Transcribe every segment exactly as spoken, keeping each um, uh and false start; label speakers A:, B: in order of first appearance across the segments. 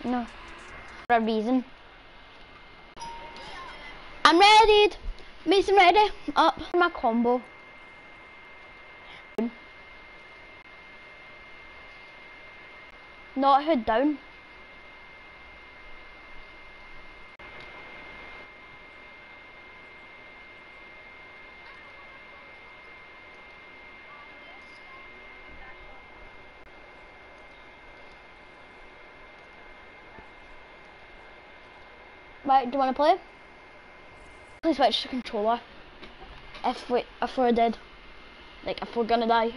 A: No. For a reason. I'm ready. Mason ready. Up. My combo. Not hood down. Right, do you want to play? Please switch to controller. If we, if we're dead, like if we're gonna die.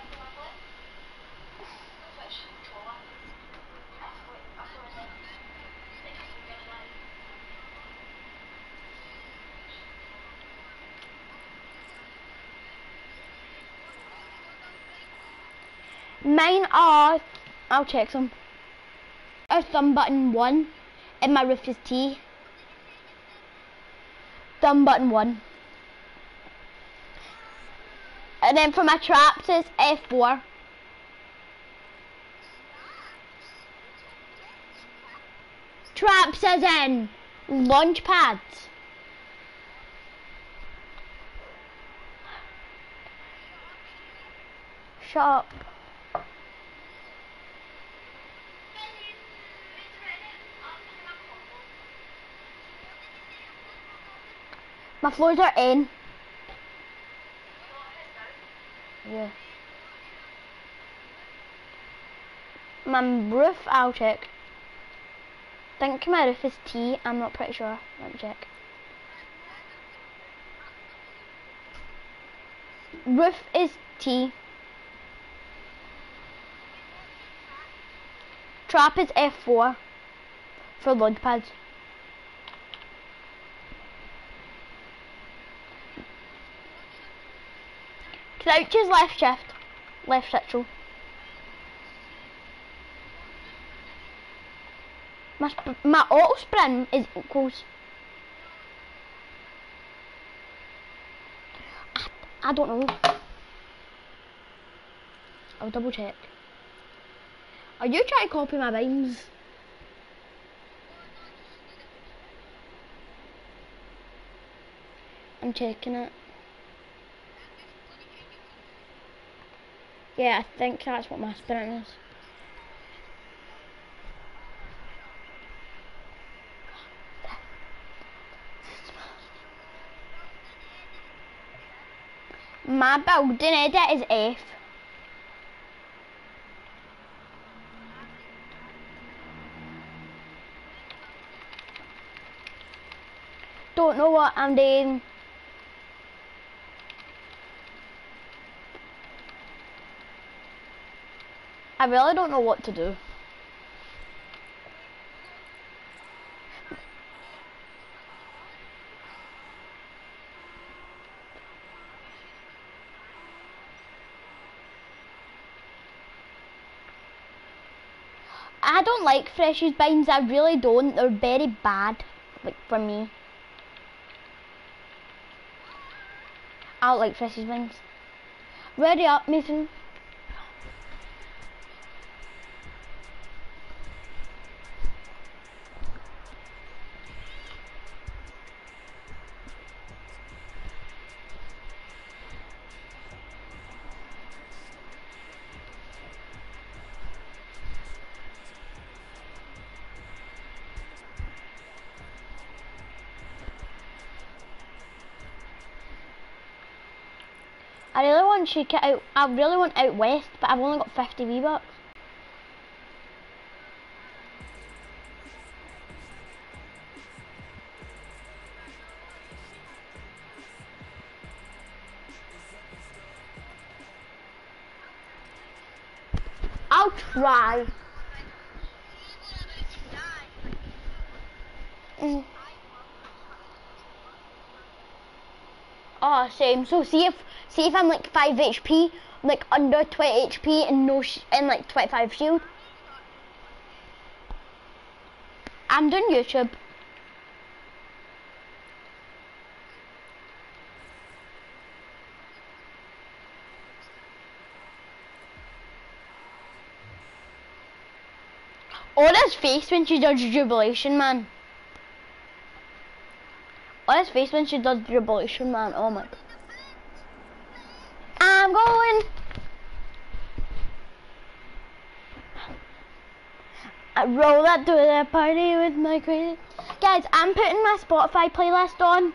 A: Mine are, I'll check some. Our thumb button one, and my roof is T. Thumb button one. And then for my traps it's F four. Traps as in launch pads. Shut up. My floors are in. Yeah. My roof, I'll check. I think my roof is T, I'm not pretty sure. Let me check. Roof is T. Trap is F four for launch pads. Crouch is left shift, left central. My, sp my auto sprint is equals. I, I don't know. I'll double check. Are you trying to copy my rhymes? I'm checking it. Yeah, I think that's what my sprint is. My building edit is F. Don't know what I'm doing. I really don't know what to do. I don't like Freshie's binds, I really don't. They're very bad, like for me. I don't like Freshie's binds. Ready up, Mason. I really want to get out. I really want out west, but I've only got fifty V-Bucks. I'll try. Mm. Oh, same. So see if see if I'm like five H P, like under twenty H P, and no sh and like twenty-five shield. I'm doing YouTube. Ora's face when she does jubilation, man. Ora's face when she does jubilation, man. Oh my. I'm going. I roll up to the party with my crazy. Guys, I'm putting my Spotify playlist on.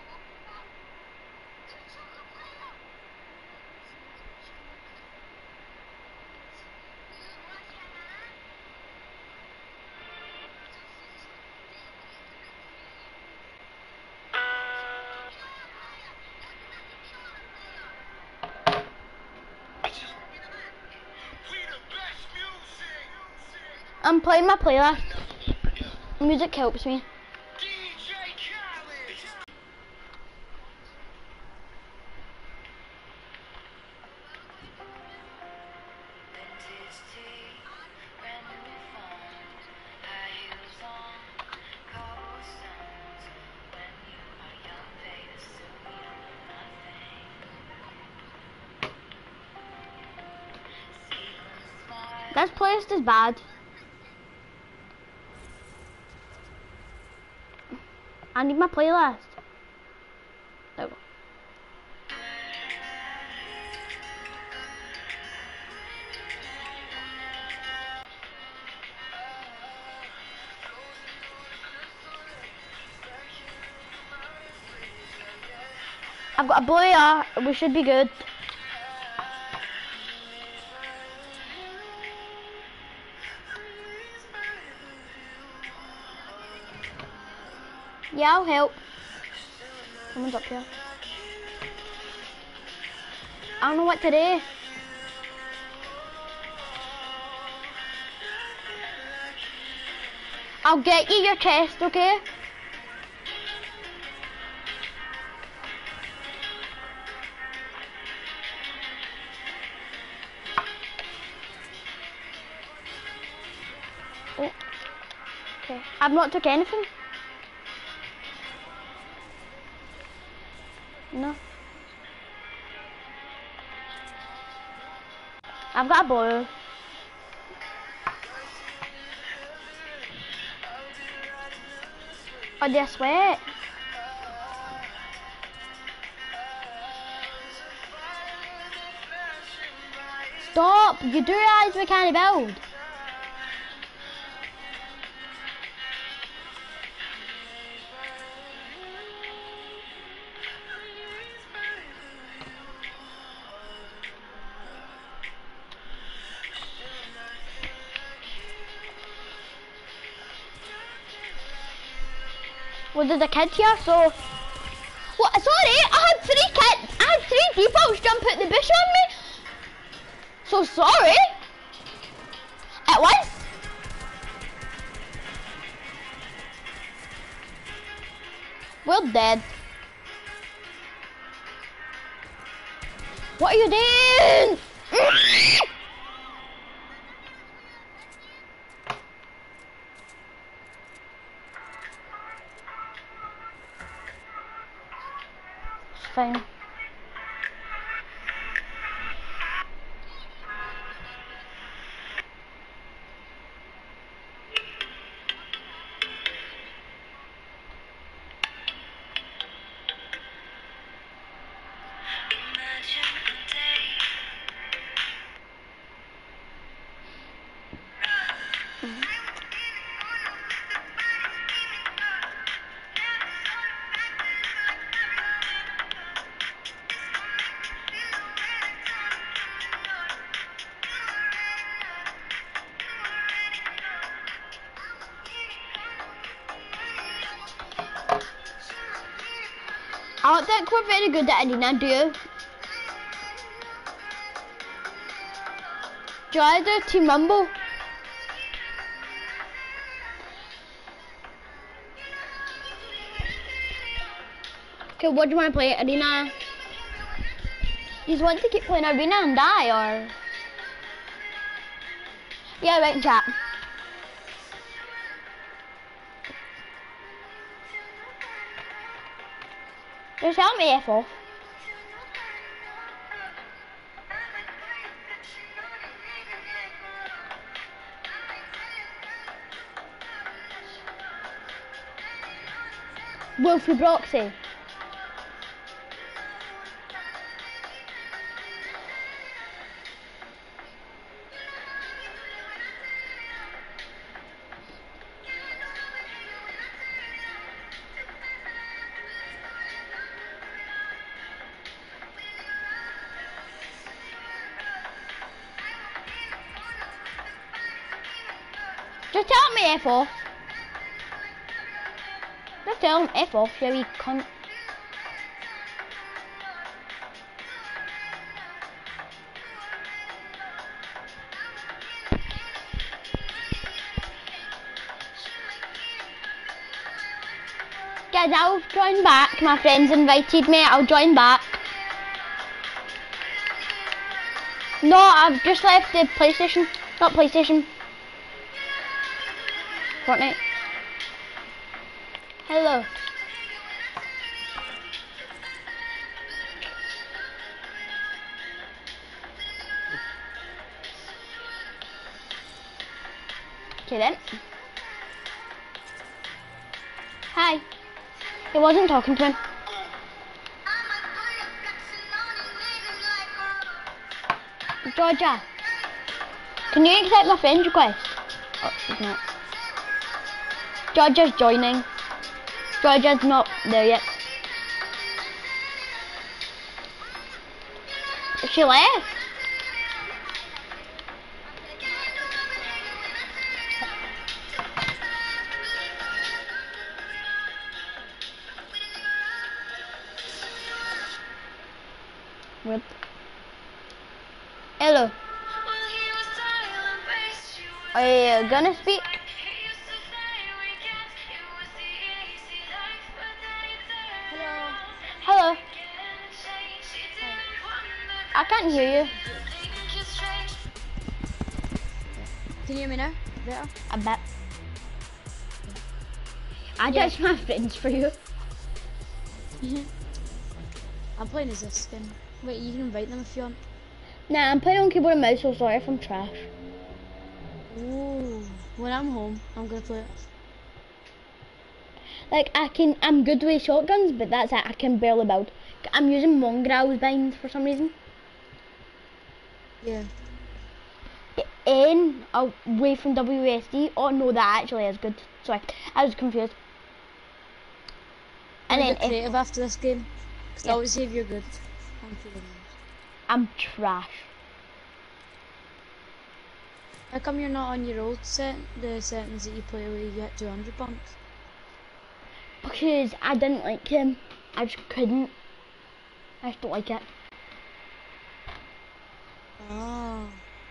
A: I'm playing my playlist. Music helps me. This playlist is bad. I need my playlist. Oh. I've got a blue R. We should be good. Yeah, I'll help. Someone's up here. I don't know what to do. I'll get you your chest, okay? Oh. Okay. I've not took anything. No. I've got a boil. Oh, they sweat. Stop! You do realize we can't build. Well, there's a kid here, so... What? Sorry, I had three kids. I had three defaults jump out the bush on me. So sorry. At once. We're dead. What are you doing? Fine. I don't think we're very good at arena, do you? Do you want to do Team Rumble? Okay, what do you want to play? Arena? You just want to keep playing arena and die, or? Yeah, right, chat. Just help me F off. Wolfie Broxy. Just tell me F off. Just tell him F off, you wee cunt. Guys, I'll join back. My friends invited me. I'll join back. No, I've just left the PlayStation. Not PlayStation. Fortnite. Hello. Okay then. Hi. He wasn't talking to him. Georgia, can you accept my friend request? Oh, she's not. Georgia's joining. Georgia's not there yet. She left. Rip. Hello. Are you gonna speak?
B: Hello.
A: Hello. I can't hear you.
B: Can you hear me now? Better?
A: I bet. I
B: Yeah.
A: judged my friends for you.
B: I'm playing as this skin. Wait, you can invite them if you want.
A: Nah, I'm playing on keyboard and mouse, so sorry if I'm trash.
B: Ooh. When I'm home, I'm gonna play it.
A: Like, I can, I'm good with shotguns, but that's it, I can barely build. I'm using Mongrel's bind for some reason.
B: Yeah.
A: N away from W S D. Oh no, that actually is good. Sorry, I was confused. And
B: And
A: then
B: then creative after this game. Cause
A: Yeah.
B: I always say if you're good. I'm feeling nice.
A: I'm trash.
B: How come you're not on your old set, the settings that you play where you get two hundred bumps?
A: Because I didn't like him. I just couldn't. I just don't like it.
B: Oh.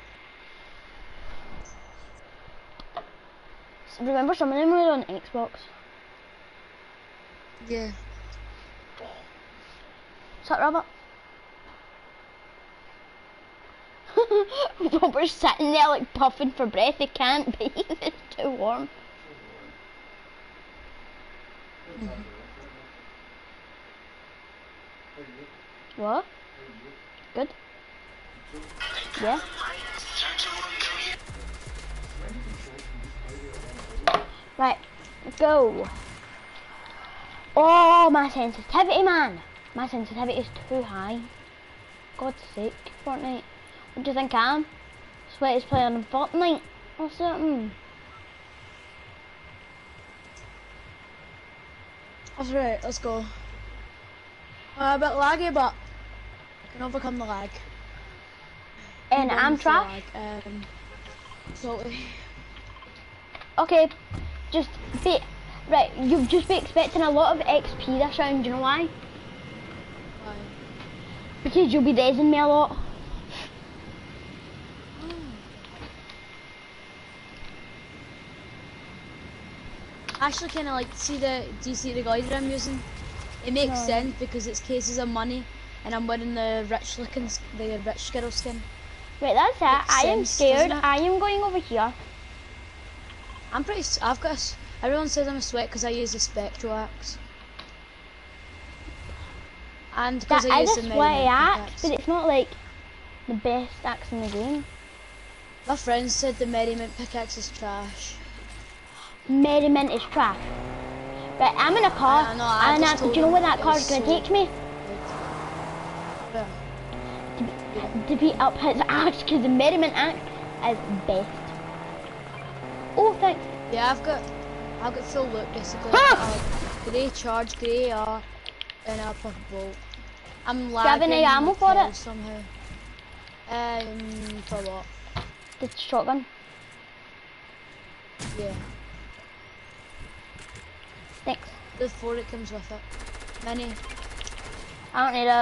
A: Remember some of them were on Xbox.
B: Yeah.
A: What's up, Robert? Robert's sitting there like puffing for breath. He can't breathe. It's too warm.
B: Mm-hmm.
A: What? Good? Yeah? Right, go. Oh, my sensitivity, man. My sensitivity is too high. God's sake, Fortnite. What do you think I am? Sweaty's playing on Fortnite or something.
B: That's right, let's go. Uh, a bit laggy, but I can overcome the lag.
A: And
B: Even
A: I'm
B: with the
A: trash.
B: lag, Um, salty.
A: Okay, just be right. You'll just be expecting a lot of X P this round. Do you know why?
B: Why?
A: Because you'll be raising me a lot.
B: I actually kind of like see the. Do you see the glider I'm using? It makes
A: No.
B: sense because it's cases of money, and I'm wearing the rich looking, s- the rich Skittle skin.
A: Wait, that's it.
B: Makes
A: I am
B: sense,
A: scared.
B: doesn't it?
A: I am going over here.
B: I'm pretty. s- I've got. A, s- everyone says I'm a sweat because I use the spectral axe. And because
A: That
B: I
A: is
B: use
A: a
B: the
A: sweaty
B: Merry
A: axe,
B: Mint
A: but it's not like the best axe in the game.
B: My friend said the Merry Mint pickaxe is trash.
A: Merriment is trash. Right, I'm in a car,
B: I know, I
A: and
B: just
A: uh, do
B: told
A: you know
B: him
A: where that
B: it
A: car's
B: was
A: gonna
B: so-
A: take me?
B: Where?
A: To beat up his axe, because the merriment axe is best. Oh, thanks.
B: Yeah, I've got, I've got full look basically.
A: Ah!
B: Uh, grey charge, grey R, and a purple bolt. I'm
A: Do you have
B: lagging
A: any ammo
B: like
A: for
B: hell
A: it?
B: somehow. Um, for what?
A: The shotgun.
B: Yeah,
A: Thanks.
B: the four it comes with it. Mini.
A: I don't need it.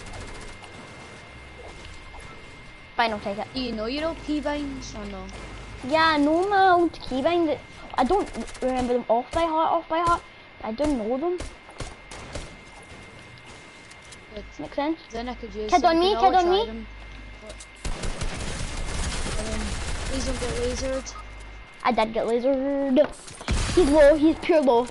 A: Fine, I'll take it.
B: Do you know your old keybinds or no?
A: Yeah, I know my old keybind. I don't remember them off by heart, off by heart. But I don't know them.
B: Good.
A: Makes sense.
B: Then I could use
A: Kid
B: them.
A: on
B: We
A: me,
B: can
A: kid
B: all
A: on
B: try
A: me.
B: them. Um, please don't get lasered.
A: I did get lasered. He's low, he's pure low.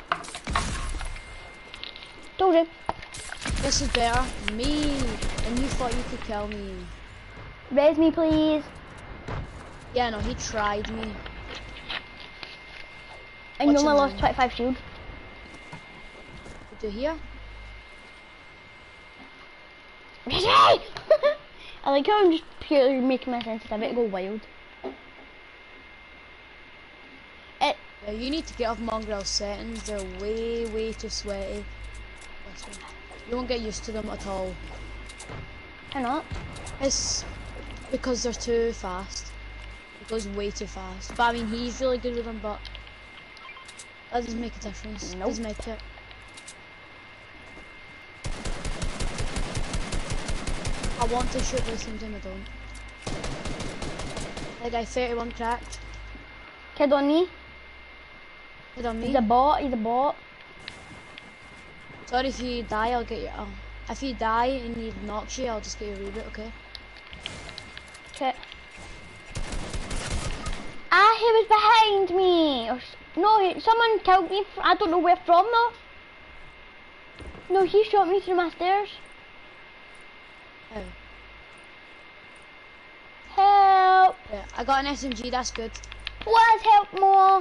A: Told you.
B: This is better. Me. And you thought you could kill me.
A: Raise me, please.
B: Yeah, no, he tried me.
A: And you
B: What's
A: only
B: your
A: lost
B: name?
A: twenty-five shield.
B: Do you hear?
A: I like how I'm just purely making my sensitivity go wild. It,
B: Yeah, you need to get off Mongrel's settings. They're way, way too sweaty. This one. You won't get used to them at all.
A: why not?
B: It's because they're too fast. It goes way too fast. But I mean, he's really good with them, but that doesn't make a difference.
A: Nope.
B: Doesn't make it. I want to shoot, but at the same time I don't. That guy thirty-one cracked.
A: Kid on me.
B: Hit on me.
A: He's a bot, he's a bot.
B: Sorry if you die, I'll get you. Oh. If you die and he knocks you, I'll just get you a reboot, okay?
A: Okay. Ah, he was behind me. Or, s- no, he, someone killed me. Fr I don't know where from though. No, he shot me through my stairs.
B: Oh.
A: Help!
B: Yeah, I got an S M G, that's good.
A: Please help more.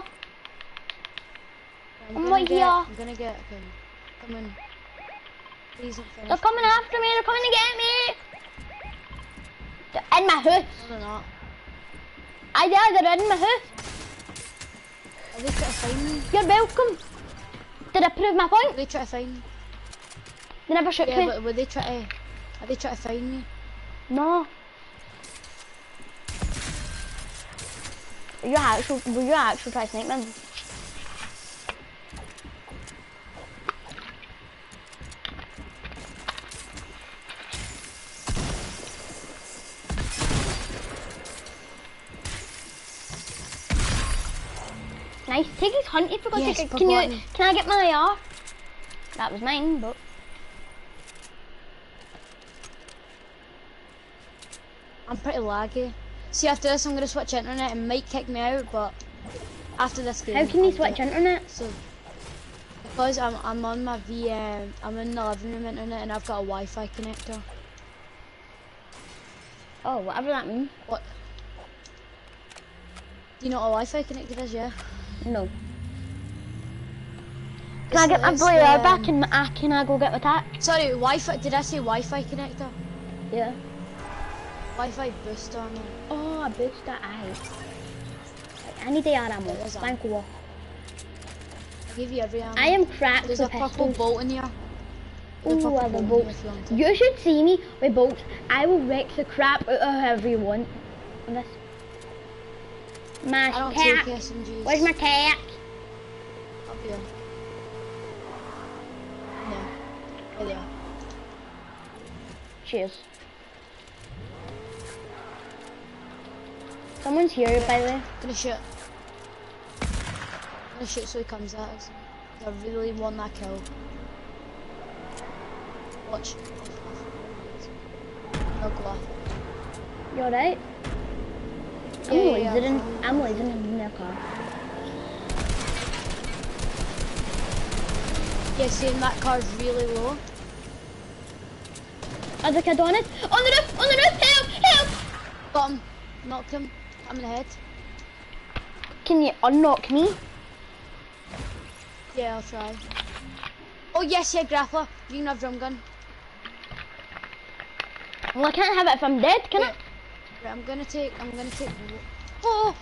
B: I'm,
A: I'm
B: gonna
A: right
B: get,
A: here.
B: I'm gonna get, okay. Come in. Please don't finish.
A: They're coming after me. They're coming to get me. They're in my house.
B: No, they're not.
A: I yeah, they're in my house.
B: Are they trying to find me?
A: You're welcome. Did I prove my
B: Are
A: point?
B: they trying to find me?
A: They never shoot
B: Yeah,
A: me.
B: but were they trying to, are they trying to find me?
A: No. You actually, will you actually try snipe me? Nice. Take his hunty for God's
B: Yes,
A: sake.
B: purple
A: Can you?
B: button.
A: Can I get my A R? That was mine, but
B: I'm pretty laggy. See, after this, I'm gonna switch internet. It might kick me out, but after this game,
A: how can you
B: I'll
A: switch
B: do it.
A: internet?
B: So, because I'm I'm on my V M, I'm in the living room internet, and I've got a Wi-Fi connector.
A: Oh, whatever that means.
B: What? Do you know what a Wi-Fi connector is? Yeah.
A: No. Can I
B: It's-
A: get my
B: it's
A: blue
B: the,
A: air back
B: um,
A: and uh, can I go get the tack?
B: Sorry, Wi-Fi. Did I say Wi-Fi connector?
A: Yeah.
B: Wi-Fi booster. No.
A: Oh, a booster, aye. I need the ammo.
B: There is
A: Thank you.
B: I'll give you every ammo.
A: I am cracked
B: There's
A: with
B: a purple
A: pistols.
B: bolt in here. There's a
A: Ooh, I
B: purple
A: love
B: bolt in
A: bolts.
B: here if you want it.
A: You should see me with bolts. I will wreck the crap out of whoever you want. On this. My
B: I don't
A: tack.
B: take S M Gs.
A: Where's my tack?
B: Up here. No. There they are.
A: Cheers. Someone's here, by the way.
B: Gonna shoot. Gonna shoot so he comes at us. I really want that kill. Watch. No go off.
A: You alright? I'm
B: Yeah, yeah,
A: lasering.
B: yeah.
A: I'm lasering in their car.
B: Yeah, seeing that car's really low.
A: Other kid on it. On the roof! On the roof! Help! Help!
B: Got him. Knocked him. I'm in the head.
A: Can you unlock me?
B: Yeah, I'll try. Oh yes, yeah, grappler. You can have drum gun.
A: Well, I can't have it if I'm dead, can
B: Wait.
A: I?
B: Right, I'm gonna take. I'm gonna take. Oh.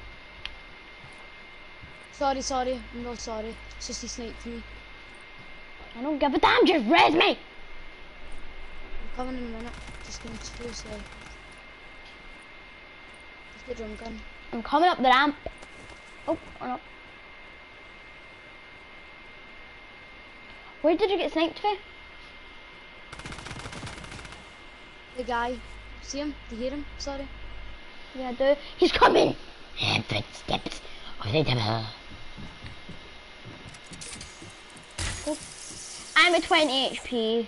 B: Sorry, sorry. I'm no sorry. It's just he sniped me.
A: I don't give a damn, just res me!
B: I'm coming in a minute. Just gonna too slow. Just the drum gun.
A: I'm coming up the ramp. Oh, or not. Where did you get sniped from?
B: The guy. See him? Do you hear him? Sorry.
A: Yeah, I do. He's coming! Footsteps of the devil. Oh. I'm at twenty H P.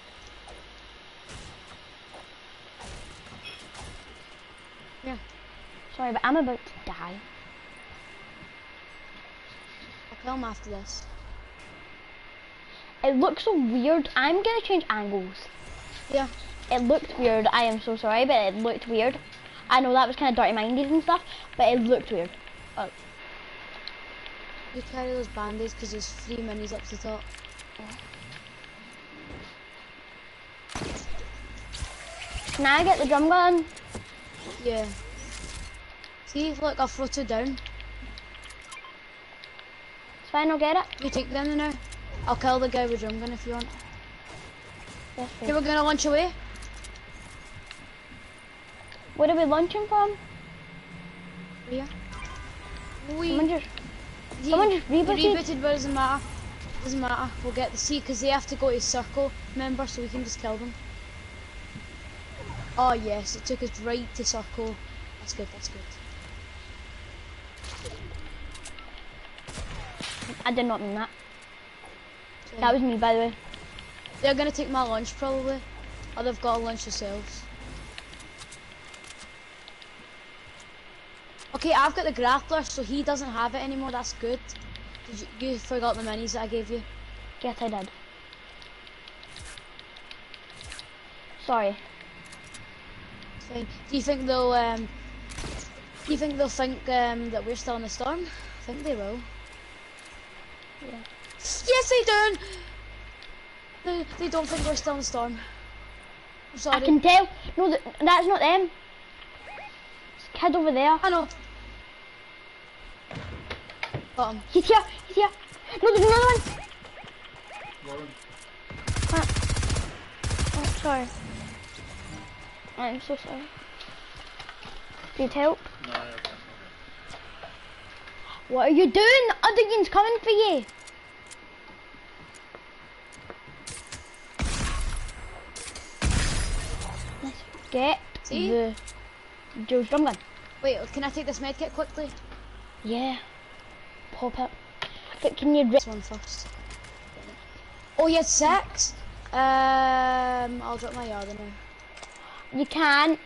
B: Yeah.
A: Sorry, but I'm about to die.
B: I'll kill him after this.
A: It looks so weird. I'm gonna change angles.
B: Yeah.
A: It looked weird. I am so sorry, but it looked weird. I know that was kind of dirty-minded and stuff, but it looked weird. Oh.
B: You carry those band-aids because there's three minis up the top.
A: Can I get the drum gun?
B: Yeah. See, look, I've floated down.
A: It's fine, I'll get it.
B: You take them now. I'll kill the guy with drum gun if you want.
A: Yes,
B: Okay, we're gonna launch away.
A: Where are we launching from?
B: Yeah. We.
A: Someone just,
B: He,
A: someone just
B: he
A: rebooted.
B: rebooted, but it doesn't matter. Doesn't matter. We'll get the seat because they have to go to circle, remember, so we can just kill them. Oh yes, it took us right to circle. That's good. That's good.
A: I did not mean that.
B: So,
A: That was me, by the way.
B: they're gonna take my lunch probably, or they've got a lunch themselves. Okay, I've got the grappler, so he doesn't have it anymore. That's good. Did you, you forgot the minis that I gave you?
A: Yes, I did. Sorry.
B: It's fine. Do you think they'll um? Do you think they'll think um that we're still in the storm? I think they will.
A: Yeah.
B: Yes, they don't. They, they don't think we're still in the storm. I'm sorry.
A: I can tell. No, th that's not them. It's a kid over there.
B: I know. Got him.
A: He's here. He's here. No, there's another one.
C: Lauren.
A: Ah. Oh, sorry. I'm so sorry. Need help?
C: No, I can't.
A: What are you doing? The other unit's coming for you. Let's get
B: See?
A: the Joe's drum gun.
B: Wait, can I take this medkit quickly?
A: Yeah. Pop it. But can you rip?
B: This one first. Oh, you had six? Um, I'll drop my yard now.
A: You can't.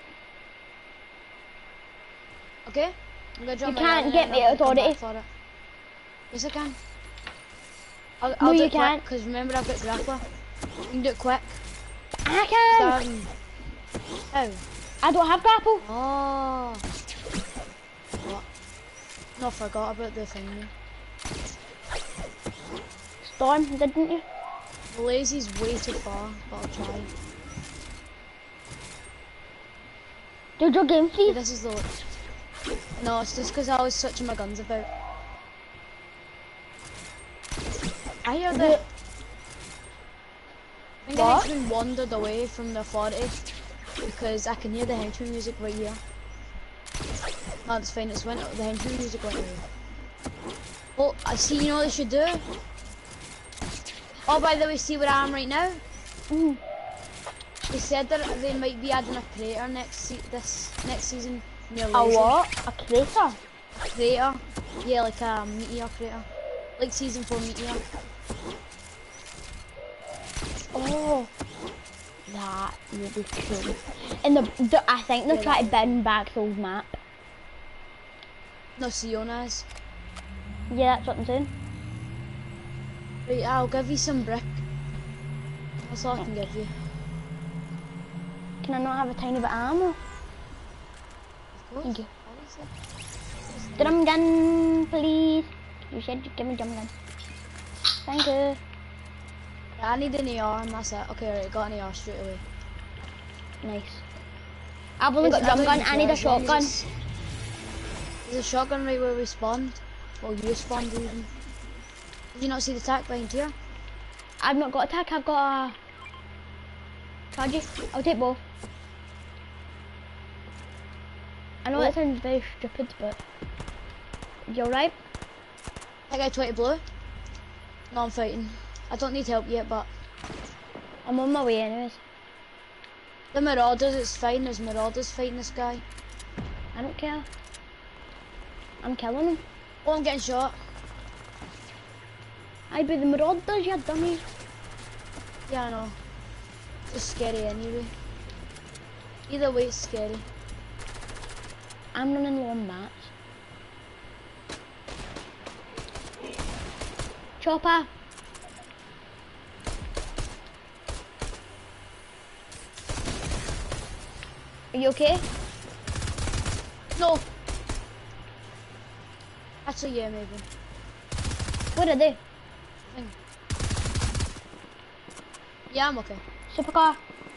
B: Okay? I'm gonna drop
A: You
B: my
A: can't
B: yard
A: get
B: now
A: me
B: and I'll come
A: authority.
B: back for it. Yes, I can. I'll,
A: No,
B: I'll do
A: you
B: it quick,
A: can't.
B: because remember I've got grappler. You can do it quick.
A: I can.
B: Um, oh.
A: I don't have grapple.
B: Oh. What? No, I forgot about the thing.
A: Storm, didn't you?
B: Lazy's way too far, but I'll try.
A: Did your game
B: Okay,
A: freeze?
B: this is the... No, it's just because I was switching my guns about. I hear the... I think the
A: What?
B: henchman wandered away from the authority because I can hear the henchman music right here. No, it's fine, it's went, the henchman music went away. Oh, I see, you know what they should do? Oh, by the way, see where I am right now?
A: Mm.
B: They said that they might be adding a crater next se this next season near
A: A
B: Lazy.
A: what? A crater?
B: A crater? Yeah, like a meteor crater. Like season four meteor.
A: Oh, that would be cool. And the, the I think they're
B: Yeah,
A: trying to
B: that
A: bring back the old map.
B: No, Siona's.
A: Yeah, that's what I'm saying.
B: Right, I'll give you some brick. That's all I can give you.
A: Can I not have a tiny bit of ammo?
B: Of course.
A: Thank you.
B: Obviously.
A: Drum gun, please. You said you give me drum gun. Thank you.
B: I need an A R and that's it. Okay, alright, got an A R straight away.
A: Nice. I've only got
B: Is- I
A: drum
B: don't
A: gun,
B: even
A: I need
B: care,
A: a
B: as long as
A: shotgun.
B: it's- There's a shotgun right where we spawned. Well, you spawned even. Did you not see the tack behind here?
A: I've not got a tack, I've got a... Chargy, I'll take both. I know that sounds very stupid, but... You're right.
B: I got twenty blue. No, I'm fighting. I don't need help yet, but...
A: I'm on my way anyways.
B: The Marauders, it's fine. There's Marauders fighting this guy.
A: I don't care. I'm killing him.
B: Oh, I'm getting shot.
A: I'd be the Marauders, you dummy.
B: Yeah, I know. It's scary anyway. Either way, it's scary.
A: I'm running low on mats. Chopper. Are you okay?
B: No! Actually, yeah, maybe.
A: What are they?
B: Thing. Yeah, I'm okay.
A: Supercar.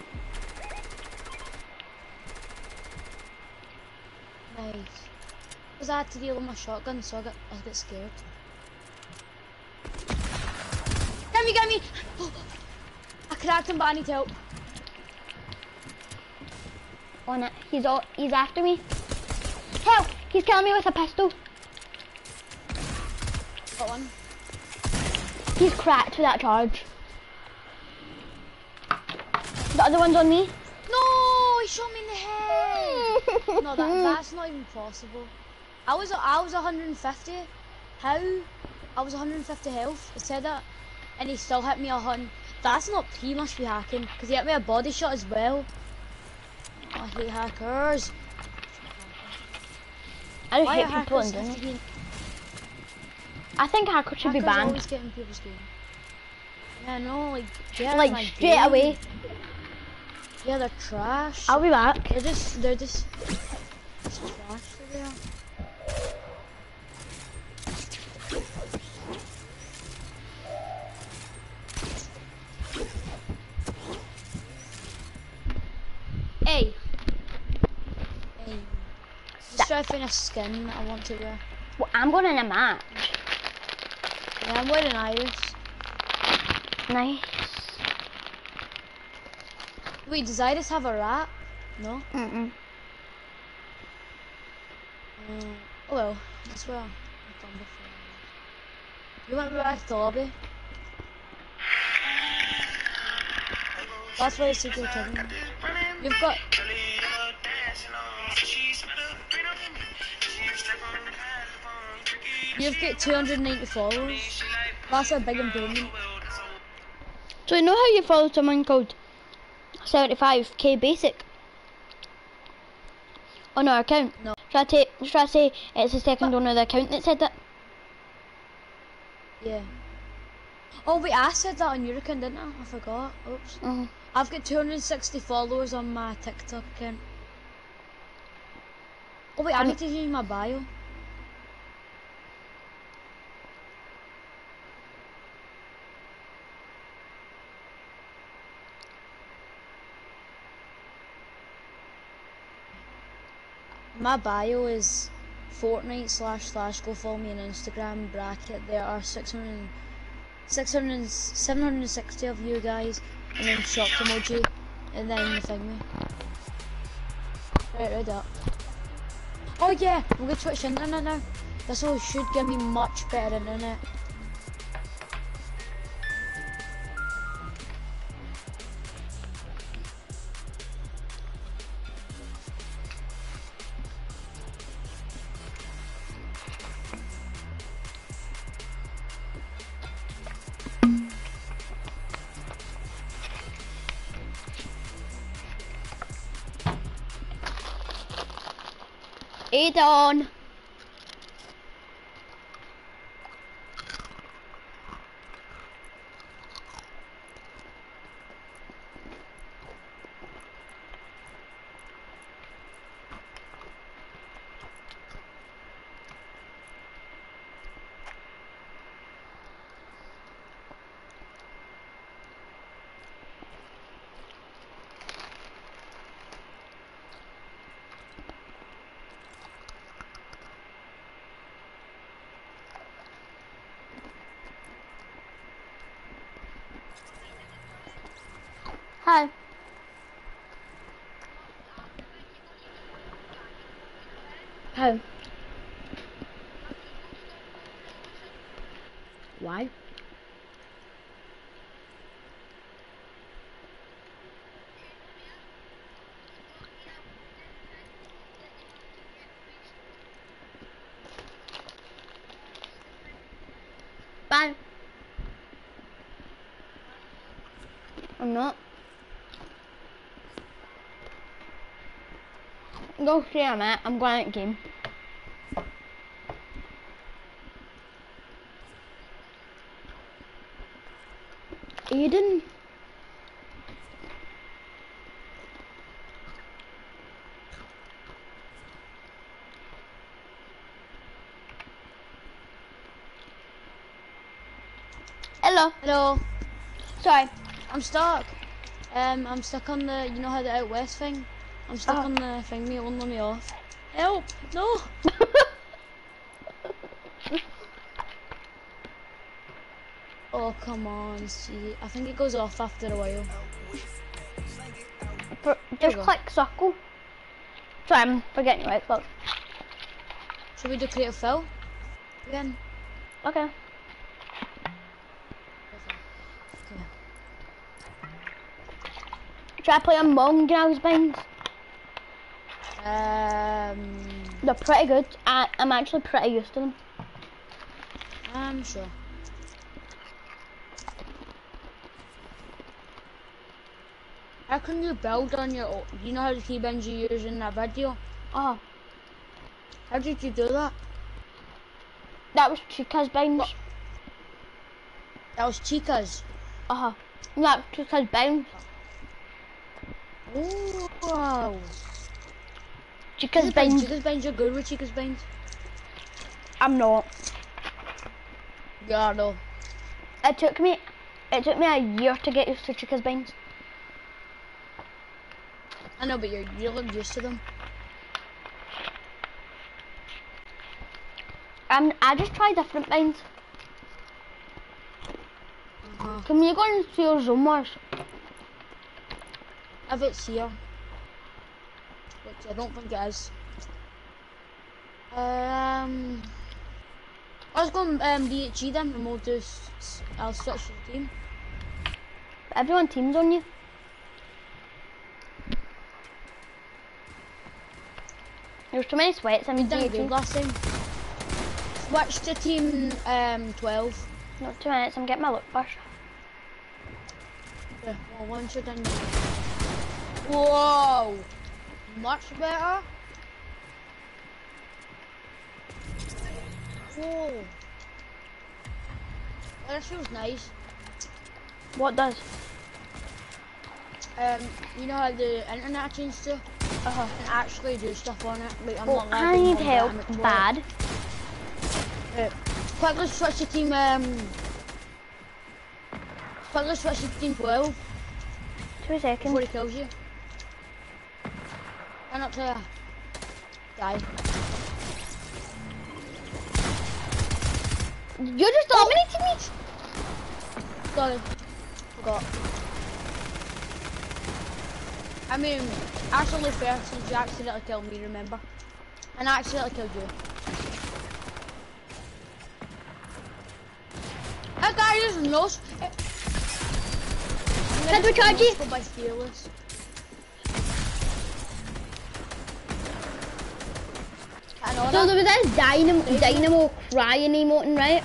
B: Nice. Because I had to deal with my shotgun, so I got, I got scared. Get me, get me! Oh, I cracked him, but I need help.
A: On it. He's all, he's after me. Help! He's killing me with a pistol.
B: Got one.
A: He's cracked with that charge. The other one's on me.
B: No, he shot me in the head. No, that, that's not even possible. I was I was one hundred fifty. How? I was one hundred fifty health. He said that, and he still hit me a hundred. That's not. He must be hacking because he hit me a body shot as well. Oh, I hate hackers.
A: I don't
B: Why
A: hate
B: are
A: people in
B: hackers have
A: doing
B: to
A: it.
B: be?
A: I think hackers should be
B: Hackers
A: banned.
B: always get in people's game. Yeah, no, like get out of
A: Like
B: my
A: straight
B: game.
A: away.
B: Yeah, they're trash.
A: I'll be back.
B: They're just, they're just, just trash. They are.
A: Hey.
B: Hey. Just try to find a skin that I want to wear.
A: Well, I'm going in a match.
B: Yeah, I'm wearing Iris.
A: Nice.
B: Wait, does Iris have a rat? No?
A: Mm-mm.
B: Uh, oh well, that's where I've done before. We went back to the lobby. That's why it's secret hidden. You've got... You've got two hundred ninety followers. That's a big improvement.
A: So you know how you follow someone called seventy-five K Basic on our account?
B: No.
A: Should I, take, should I say it's the second owner of the account that said that?
B: Yeah. Oh wait, I said that on your account, didn't I? I forgot. Oops.
A: Mm.
B: I've got two hundred sixty followers on my TikTok account. Oh wait, I
A: Um,
B: need to change my bio. My bio is Fortnite slash slash go follow me on Instagram bracket. There are six hundred, six hundred, seven hundred sixty of you guys, and then shocked emoji, and then the thingy. Right, right up. Oh yeah, I'm gonna Twitch internet now. This all should give me much better internet.
A: Adon. Hi. How? Why? Bye. I'm not. Go see I'm at. I'm going out game. Aiden. Hello.
B: Hello.
A: Sorry.
B: I'm stuck. Um, I'm stuck on the, you know how the out west thing? I'm stuck
A: Oh.
B: on the thing, mate, won't let me off. Help! No! Oh, come on, see. I think it goes off after a while.
A: For, just
B: go.
A: click circle. Sorry, I'm forgetting your Xbox.
B: Should we do creative fill? Again?
A: Okay.
B: Okay.
A: Should I play Among Us Binds?
B: Um,
A: They're pretty good. I, I'm actually pretty used to them.
B: I'm sure. How can you build on your own? You know how the key bins you use in that video?
A: Oh,
B: How did you do that?
A: that was Chica's Binds.
B: What? That was Chica's.
A: Uh huh. That was Chica's Binds.
B: Oh, wow.
A: Chica's
B: Chica's Binds.
A: Binds.
B: Chica's Binds, you're good with Chica's Binds.
A: I'm not.
B: Yeah, no.
A: It took me, it took me a year to get used to Chica's Binds.
B: I know, but you're you're used to them.
A: Um, I just try different binds.
B: Uh-huh.
A: Can you go into your Zoom wars?
B: If it's here, which I don't think it is. Um, I was going um D H E then, and we'll do. s- s- I'll switch the team.
A: Everyone teams on you. There's too many sweats in
B: We
A: D
B: didn't
A: H
B: do
A: E.
B: last time. Switch to team um twelve.
A: Not two minutes, I'm getting my look first.
B: Yeah, well, once you're done. Whoa, much better. Whoa, that feels nice.
A: What does?
B: Um, you know how the internet changed to?
A: Uh-huh.
B: And actually do stuff on it. Like, I'm
A: Well,
B: not
A: I
B: lagging
A: need
B: on that,
A: help
B: and it's
A: bad.
B: right. Quickly switch to team um. Quickly switch to team twelve
A: Two
B: before
A: seconds.
B: he kills you. And up to die.
A: You just dominated me!
B: Sorry, forgot. I mean, actually fair since you accidentally killed me. Remember? And I accidentally killed you. That guy is no.
A: Can we charge you?
B: Go by fearless. I know
A: So
B: that.
A: there was this dynamo, dynamo crying emoting, right?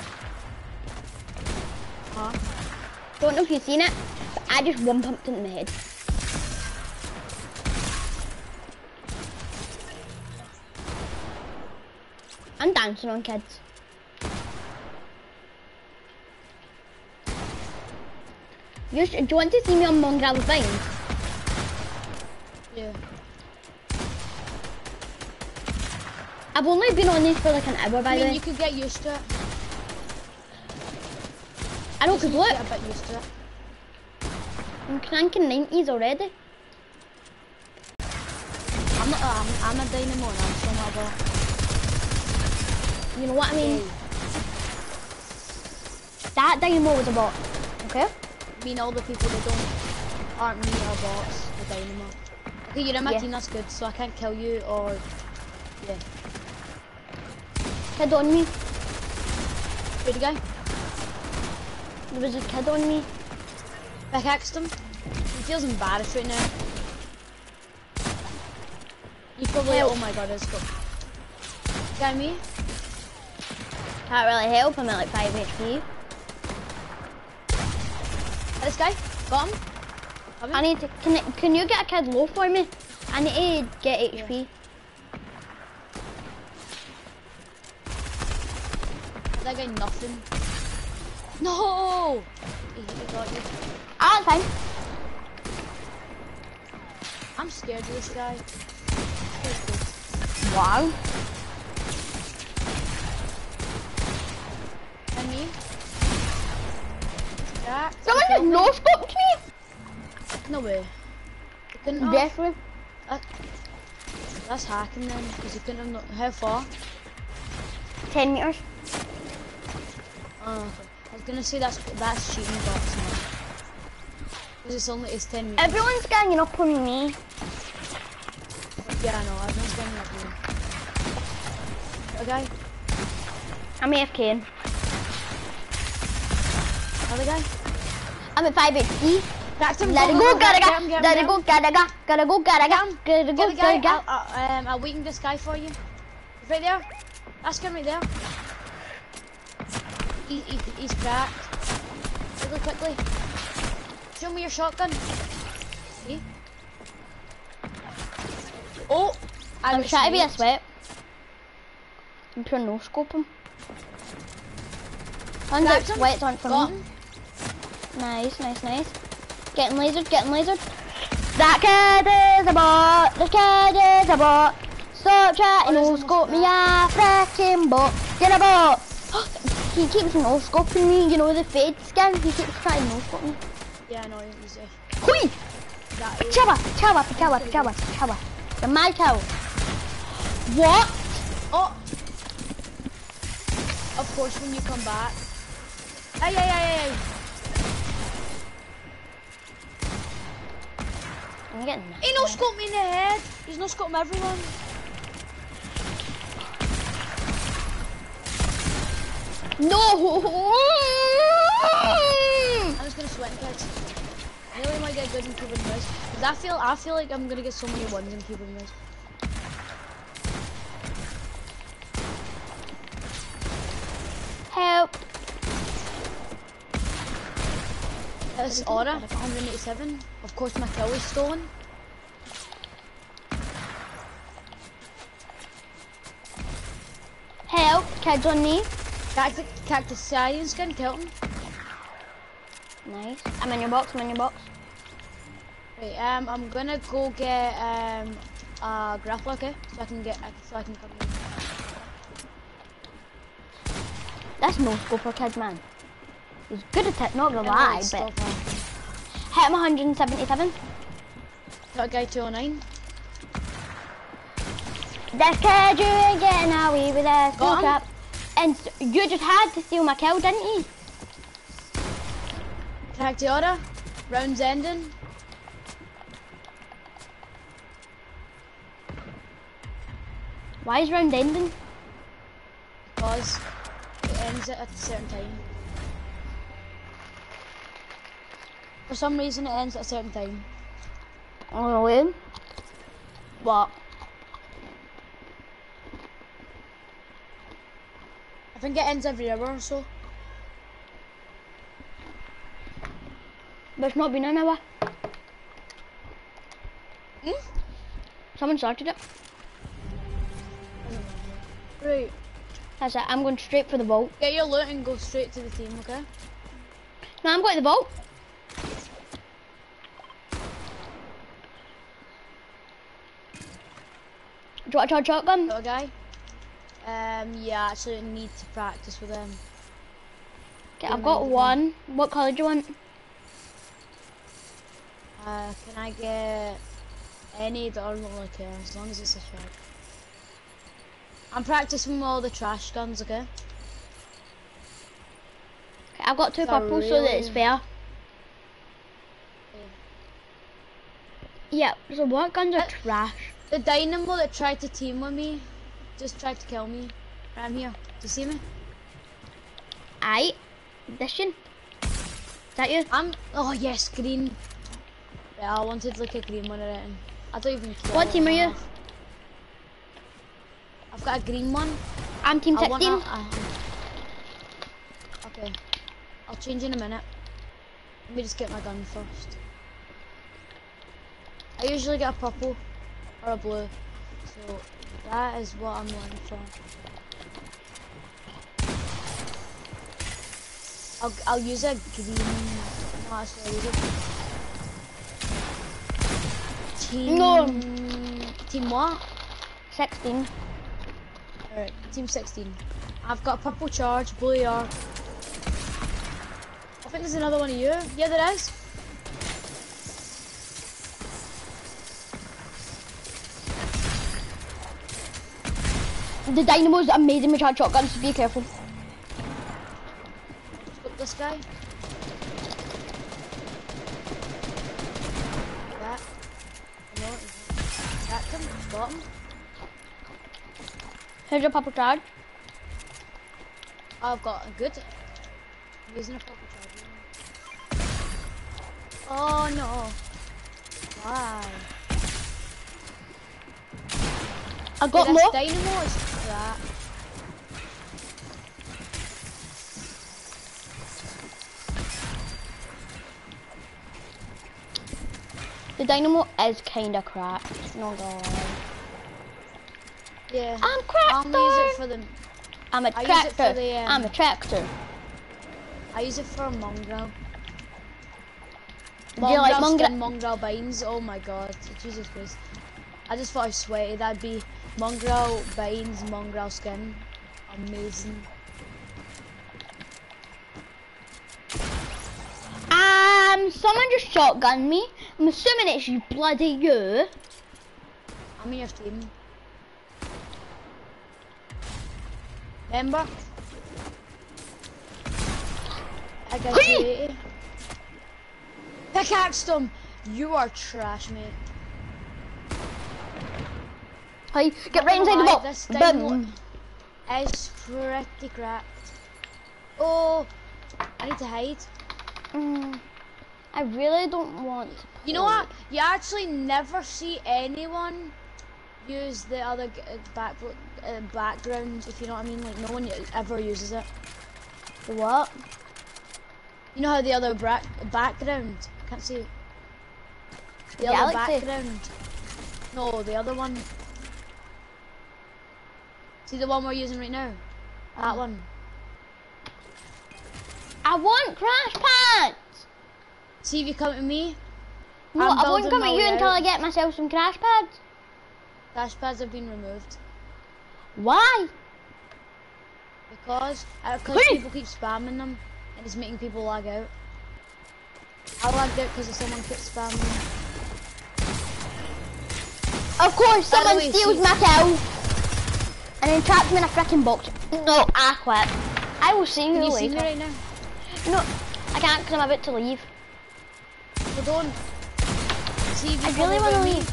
B: Huh?
A: Don't know if you've seen it, but I just one pumped into my head. I'm dancing on kids. You sh do you want to see me on Mongrel Vines?
B: Yeah.
A: I've only been on these for like an hour, by
B: I
A: the
B: mean,
A: way.
B: you could get used to it.
A: I know,
B: You
A: cause
B: could
A: look,
B: get a bit used to it.
A: I'm cranking nineties already.
B: I'm not. I'm, I'm a dynamo and I'm somehow a.
A: You know what I mean?
B: Hey,
A: That dynamo was a bot. Okay?
B: I mean all the people that don't. aren't me or bots or Dynamo. Okay, you're in my
A: Yeah.
B: team, that's good, so I can't kill you or... Yeah.
A: Kid on me.
B: Ready, guy?
A: There was a kid on me.
B: Pickaxed him. He feels embarrassed right now. He probably...
A: Help.
B: Oh my god, it's got... Guy, me?
A: Can't really help. I'm at like five H P.
B: This guy? Got him? Have
A: I
B: you?
A: need to. Can it, Can you get a kid low for me? I need to get H P.
B: That guy nothing. No! He, he got you.
A: Ah, that's fine.
B: I'm scared of this guy.
A: Wow.
B: And me? Yeah.
A: Someone just no scoped me.
B: No way. He couldn't have.
A: Definitely.
B: That, that's hacking then, because he couldn't have. No, how far?
A: Ten meters.
B: Oh, okay. I was gonna say that's that's cheating bots now. Because it's only it's ten meters.
A: Everyone's ganging up on me.
B: Yeah, I know. Everyone's getting up here. Okay.
A: I'm A F K.
B: Other guy.
A: I'm at five H P.
B: Cracked him.
A: Let it go, gotta go, gotta go, gotta go, gotta go, gotta go, gotta
B: Get
A: go,
B: the guy.
A: gotta go.
B: I'll, I'll, um, I'll weaken this guy for you. He's right there. That's him right there. He, he, he's cracked. Really quickly. Show me your shotgun. See? Oh! I
A: I'm
B: got
A: trying to be a
B: sniped.
A: sweat. I'm trying to no scope him. One's out
B: Cracked him.
A: sweats on for
B: Got
A: me.
B: him.
A: Nice, nice, nice. Getting lasered, getting lasered. That kid is a bot. The kid is a bot. Stop trying to
B: Oh,
A: no
B: there's
A: scope me,
B: almost
A: a freaking bot. Get a bot. He keeps no scoping me. You know the fade skin. He keeps trying to no scope me.
B: Yeah, I know, he's a...
A: Hui!
B: That is...
A: Chawa, chawa, chawa, chawa, chawa. The my cow. What?
B: Oh! Of course, when you come back. Ay, ay, ay, ay, ay.
A: I'm getting that.
B: He no scoped me in the head. He's no scoping everyone.
A: No!
B: I'm just gonna sweat and kids. I really might get good in keyboard and mouse. Cause I feel, I feel like I'm gonna get so many ones in keyboard and mouse.
A: Help!
B: This aura, one eighty-seven. Of course, my kill was stolen.
A: Help! Kids on me.
B: Cactus, cactus Scion skin, killed him.
A: Nice. I'm in your box. I'm in your box.
B: Right, um, I'm gonna go get um a grappler, okay? So I can get, so I can come in.
A: That's no scoper kid, man. He's good at it, not gonna
B: Yeah,
A: lie,
B: it's
A: but
B: still fun.
A: hit him one seventy-seven.
B: Got a guy two oh nine.
A: This kid, you ain't getting away with this.
B: Got him.
A: Crap. And s- you just had to steal my kill, didn't you?
B: Cracked the order. Round's ending.
A: Why is round ending?
B: Because it ends it at a certain time. For some reason it ends at a certain time.
A: Oh, really? What?
B: I think it ends every hour or so.
A: But it's not been an hour.
B: Hmm?
A: Someone started it.
B: Right.
A: That's it. I'm going straight for the vault.
B: Get your loot and go straight to the team, okay?
A: No, I'm going to the vault. Do you want to charge shotgun?
B: Got a guy. Um, yeah, I actually need to practice with them.
A: Okay, I've got one. What colour do you want?
B: Uh, can I get any that I don't really care, as long as it's a shot. I'm practicing with all the trash guns, okay?
A: Okay, I've got two
B: It's a
A: purples so that it's
B: really-
A: fair. Yeah, so what guns are trash?
B: The dynamo that tried to team with me just tried to kill me. I'm here. Do you see me?
A: Aye. Dishing. Is that you?
B: I'm. Oh yes, green. Yeah, I wanted like a green one written. I don't even care.
A: What team are you?
B: I've got a green one.
A: I'm team
B: I want
A: sixteen.
B: a- uh, okay. I'll change in a minute. Let me just get my gun first. I usually get a purple or a blue, so that is what I'm looking for. I'll I'll use a green. No, actually, I'll use a team.
A: No.
B: Team what?
A: sixteen.
B: Alright, team sixteen. I've got a purple charge, blue A R. I think there's another one of you. Yeah, there is.
A: The dynamo's amazing with shotguns, so be careful.
B: Scope this guy. That. No, that him. Got him.
A: Here's your purple charge.
B: I've got a good. I'm using a purple charge. Oh no. Why?
A: I got
B: This
A: more.
B: dynamo is crap.
A: The dynamo is kinda crap. Not gonna lie.
B: Yeah.
A: I'm
B: I'll use it
A: tractor.
B: for the.
A: I'm a
B: I use it for
A: tractor.
B: the, um,
A: I'm a tractor.
B: I use it for a mongrel.
A: Do you like
B: Mongrel
A: mongrel?
B: skin, mongrel binds. Oh my god, Jesus Christ! I just thought I was sweaty. That'd be mongrel binds, mongrel skin. Amazing.
A: Um, someone just shotgunned me. I'm assuming it's you, bloody you.
B: I'm in your team. Remember? I got you eighty. Pickaxe them! You are trash, mate.
A: Hey, get right inside the
B: Why
A: box.
B: this dynamo
A: Boom.
B: is pretty crap. Oh, I need to hide.
A: Mm, I really don't want. To
B: You know what? You actually never see anyone use the other g- uh, back uh, background, if you know what I mean. Like no one ever uses it.
A: The what?
B: You know how the other bra background? Can't see it. The other
A: Galaxy.
B: background. No, the other one. See the one we're using right now? That one.
A: I want crash pads.
B: See if you come to me.
A: No,
B: I'm
A: I won't
B: building
A: come
B: my
A: at you
B: way
A: until
B: out.
A: I get myself some crash pads.
B: Dash pads have been removed.
A: Why?
B: Because uh, cause
A: Hey!
B: people keep spamming them and it's making people lag out. I lagged out because someone kept spamming them.
A: Of course,
B: By the
A: someone
B: way,
A: steals
B: see-
A: my kill and then traps me in a freaking box. No, I quit. I will see you
B: Can you see
A: later.
B: me right now?
A: No, I can't because I'm about to leave.
B: Well, don't. See if you
A: I
B: come
A: really
B: over
A: want to
B: me.
A: leave.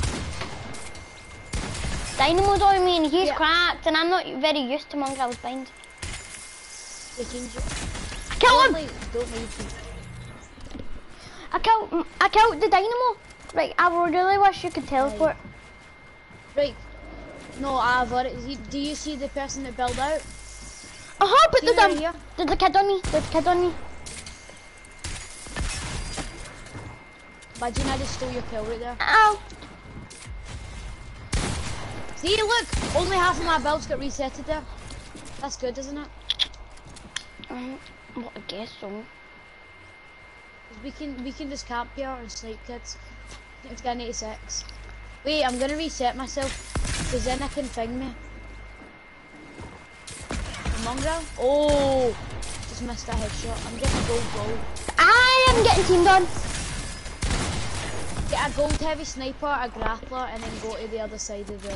A: Dynamo's on me and he's
B: Yeah.
A: cracked and I'm not very used to mongrel's bind.
B: They change it.
A: I killed him!
B: Don't leave- Don't leave. me.
A: I killed, I killed the dynamo. Right, I really wish you could teleport.
B: Right. No, I've already. Do you see the person that built out?
A: Uh-huh, but
B: See
A: there's,
B: right
A: um,
B: here?
A: there's a kid on me. There's a kid on me.
B: Imagine I just stole your kill right there.
A: Ow.
B: See, look! Only half of my builds got resetted there. That's good, isn't it?
A: Um, well, I guess so.
B: 'Cause we can we can just camp here and sleep, kids. It's got an eighty-six. Wait, I'm gonna reset myself because then I can ping me. A mongrel? Oh, just missed that headshot. I'm getting a gold gold.
A: I am getting teamed on.
B: Get a gold heavy sniper, a grappler, and then go to the other side of the.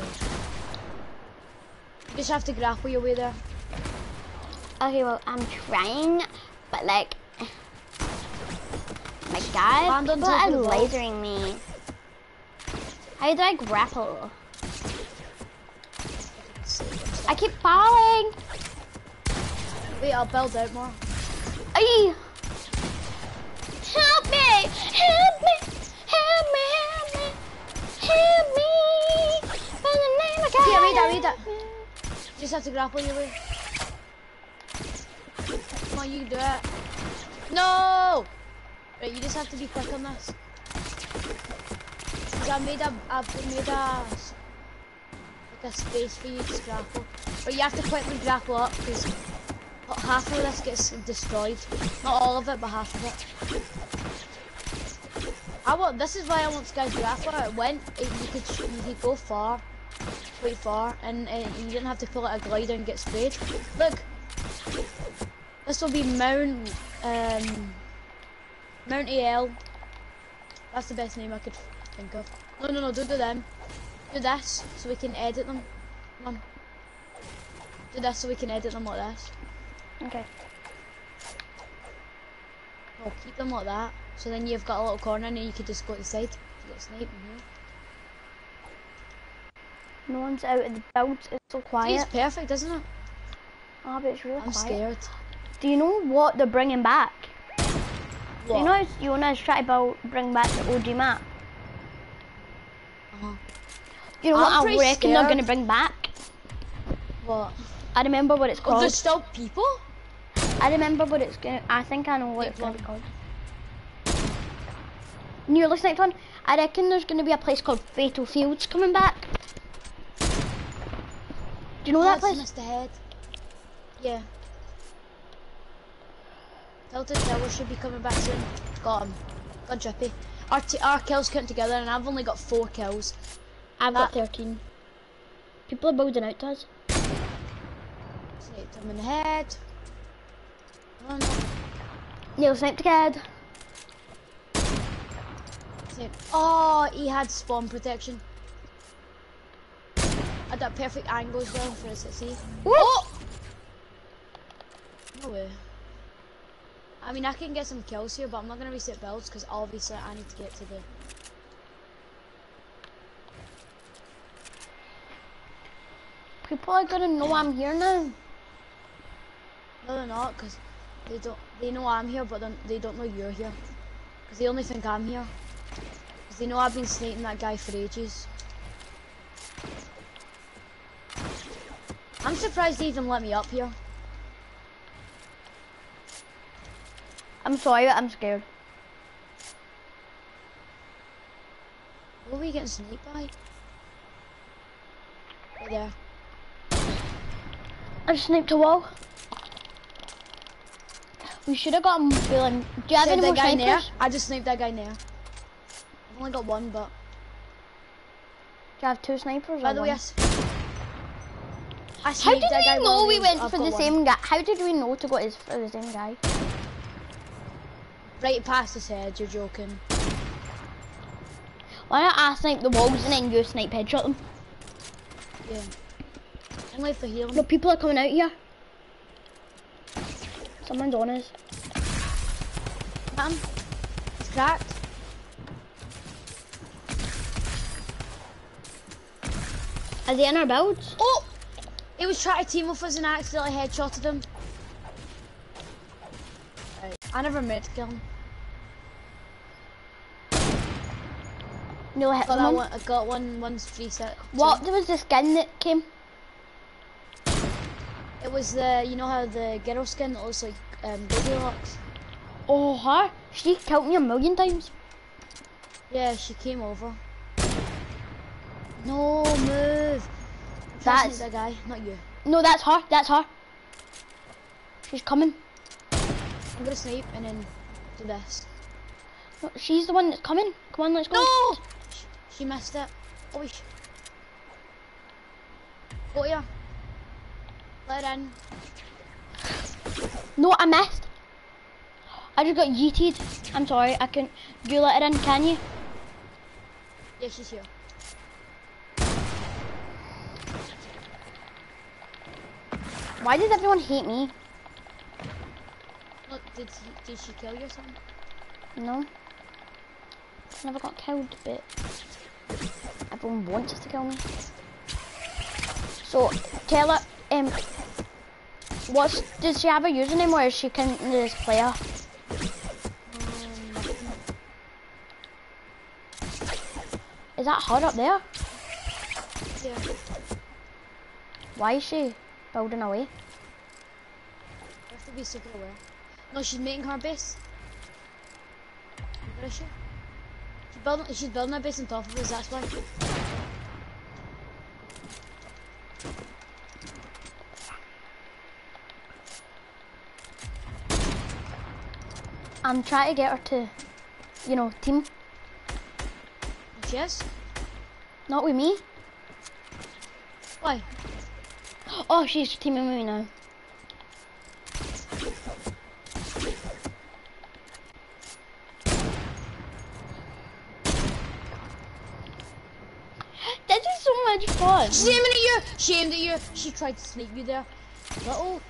B: You just have to grapple your way there.
A: Okay, well, I'm trying, but like, my God,
B: Land on
A: people
B: top
A: are
B: of the vault.
A: lasering me. How do I grapple? I keep falling.
B: Wait, I'll build out more.
A: Aye. Help me! Help me! Help me! Help me! Help me! By the name of God.
B: Okay, read that, read that. You just have to grapple your way. Come on, you can do it. No! Right, you just have to be quick on this. Cause I made a, I made a, like a space for you to grapple. But you have to quickly grapple up because half of this gets destroyed. Not all of it, but half of it. I want. This is why I want Sky's grappler. It went. It, you could. You could go far, quite far, and uh, you didn't have to pull out a glider and get sprayed. Look. This will be Mount. Um, Mount A L. That's the best name I could think of. No, no, no. Don't do them. Do this so we can edit them. Come on. Do this so we can edit them like this.
A: Okay.
B: Oh, keep them like that. So then you've got a little corner and you can just go to the side. You get sniped in here.
A: No one's out of the builds. It's so
B: See,
A: quiet.
B: it's perfect, isn't it?
A: Oh, but it's really
B: I'm
A: quiet.
B: scared.
A: Do you know what they're bringing back?
B: What?
A: You know, it's, you want to try to bring back the O G map.
B: Uh-huh.
A: You know
B: I'm
A: what I
B: pretty
A: reckon they're
B: scared.
A: gonna bring back?
B: What?
A: I remember what it's
B: Oh,
A: called.
B: there's still people?
A: I remember what it's gonna. I think I know what
B: Big
A: it's gonna be
B: one.
A: called. Near this next one, I reckon there's gonna be a place called Fatal Fields coming back. Do you know
B: Oh,
A: that
B: it's
A: place?
B: missed ahead. Yeah. Tilted Tower should be coming back soon. Got him. Got Drippy. Our, t our kills count together and I've only got four kills.
A: I've got
B: that-
A: thirteen. People are building out to us.
B: Sniped him in the head. Oh no.
A: Neil sniped again.
B: Sniped. Oh, he had spawn protection. Had that perfect angle as well for us to see.
A: Oh!
B: No way. I mean, I can get some kills here, but I'm not going to reset builds because obviously I need to get to the...
A: People are gonna know I'm here now.
B: No, they're not, because they don't. They know I'm here, but then they don't know you're here. Because they only think I'm here. Because they know I've been sniping that guy for ages. I'm surprised they even let me up here.
A: I'm sorry, but I'm scared.
B: What are we getting sniped by? Right there.
A: I just sniped a wall. We should have got him feeling. Do you have
B: Sniped
A: any
B: that
A: more
B: guy there.
A: snipers?
B: I just sniped that guy there. I've only got one, but
A: Do you have two snipers?
B: by
A: or
B: the way, I,
A: one?
B: s- I
A: How
B: sniped
A: did
B: that guy
A: we know
B: one
A: we
B: range,
A: went
B: I've
A: for
B: got
A: the
B: one.
A: same guy? How did we know to go his, for the same guy?
B: Right past his head. You're joking.
A: Why don't I snipe the walls and then you snipe headshot them?
B: Yeah. Only for healing.
A: No, people are coming out here. Someone's on us.
B: Man, he's cracked.
A: Are they in our builds?
B: Oh! He was trying to team with us and I accidentally headshotted him. Right. I never meant to kill him.
A: No, hit
B: Got that
A: someone.
B: one, I got one, one's free set.
A: What was the skin that came?
B: It was the, you know how the girl skin that looks like um, Goldilocks?
A: Oh, her? She killed me a million times.
B: Yeah, she came over. No, move.
A: That's-
B: That's that guy, not you.
A: No, that's her. That's her. She's coming.
B: I'm gonna snipe and then do this.
A: No, she's the one that's coming. Come on, let's go.
B: No! She, she missed it. Oh, sh Go here. Let her in.
A: No, I missed. I just got yeeted. I'm sorry, I couldn't. You let her in, can you?
B: Yeah, she's here.
A: Why does everyone hate me?
B: Look, did she, did she kill you or something?
A: No. Never got killed, but I everyone wants to kill me. So, tell her, um, what's, does she have a username or is she counting as player?
B: Um,
A: Is that her up there?
B: yeah.
A: Why is she building away?
B: I have to be super aware. No, she's making her base. Where is she? She's building, she's building a base on top of us, that's why.
A: I'm trying to get her to, you know, team.
B: She is?
A: Not with me.
B: Why?
A: Oh, she's teaming with me now. This is so much fun.
B: She's aiming at you! She aimed at you! She tried to sneak you there. Little.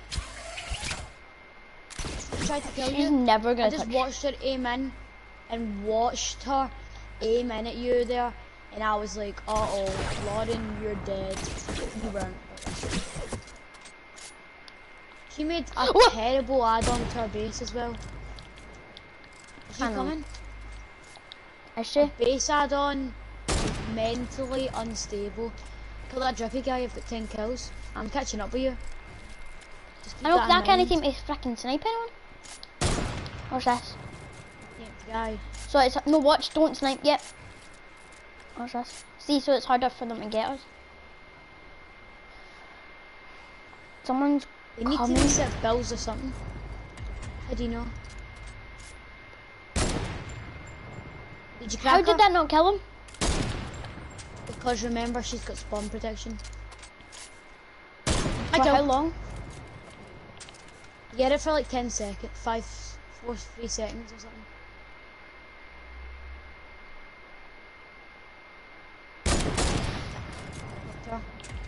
B: She tried to kill
A: She's
B: you.
A: never gonna
B: I just
A: touch.
B: watched her aim in and watched her aim in at you there. And I was like, uh oh, Lauren, you're dead. You weren't. She made a
A: What?
B: terrible add-on to her base as well. Is she
A: I know.
B: coming?
A: Is she?
B: Base add-on, mentally unstable. Kill that drippy guy, you've got ten kills. I'm catching up with you. Just keep
A: I know,
B: that
A: cause
B: in
A: I can't
B: mind.
A: team is freaking sniping on. What's this?
B: Yeah, the guy.
A: So it's, no watch, don't snipe yet. What's this? See, so it's harder for them to get us. Someone's
B: They need
A: coming.
B: to reset bills or something. How do you know? Did you crack
A: How
B: her?
A: did that not kill him?
B: Because remember, she's got spawn protection.
A: For
B: I
A: how
B: killed.
A: long?
B: You get it for like ten seconds, five, four, three seconds or something. Knocked her.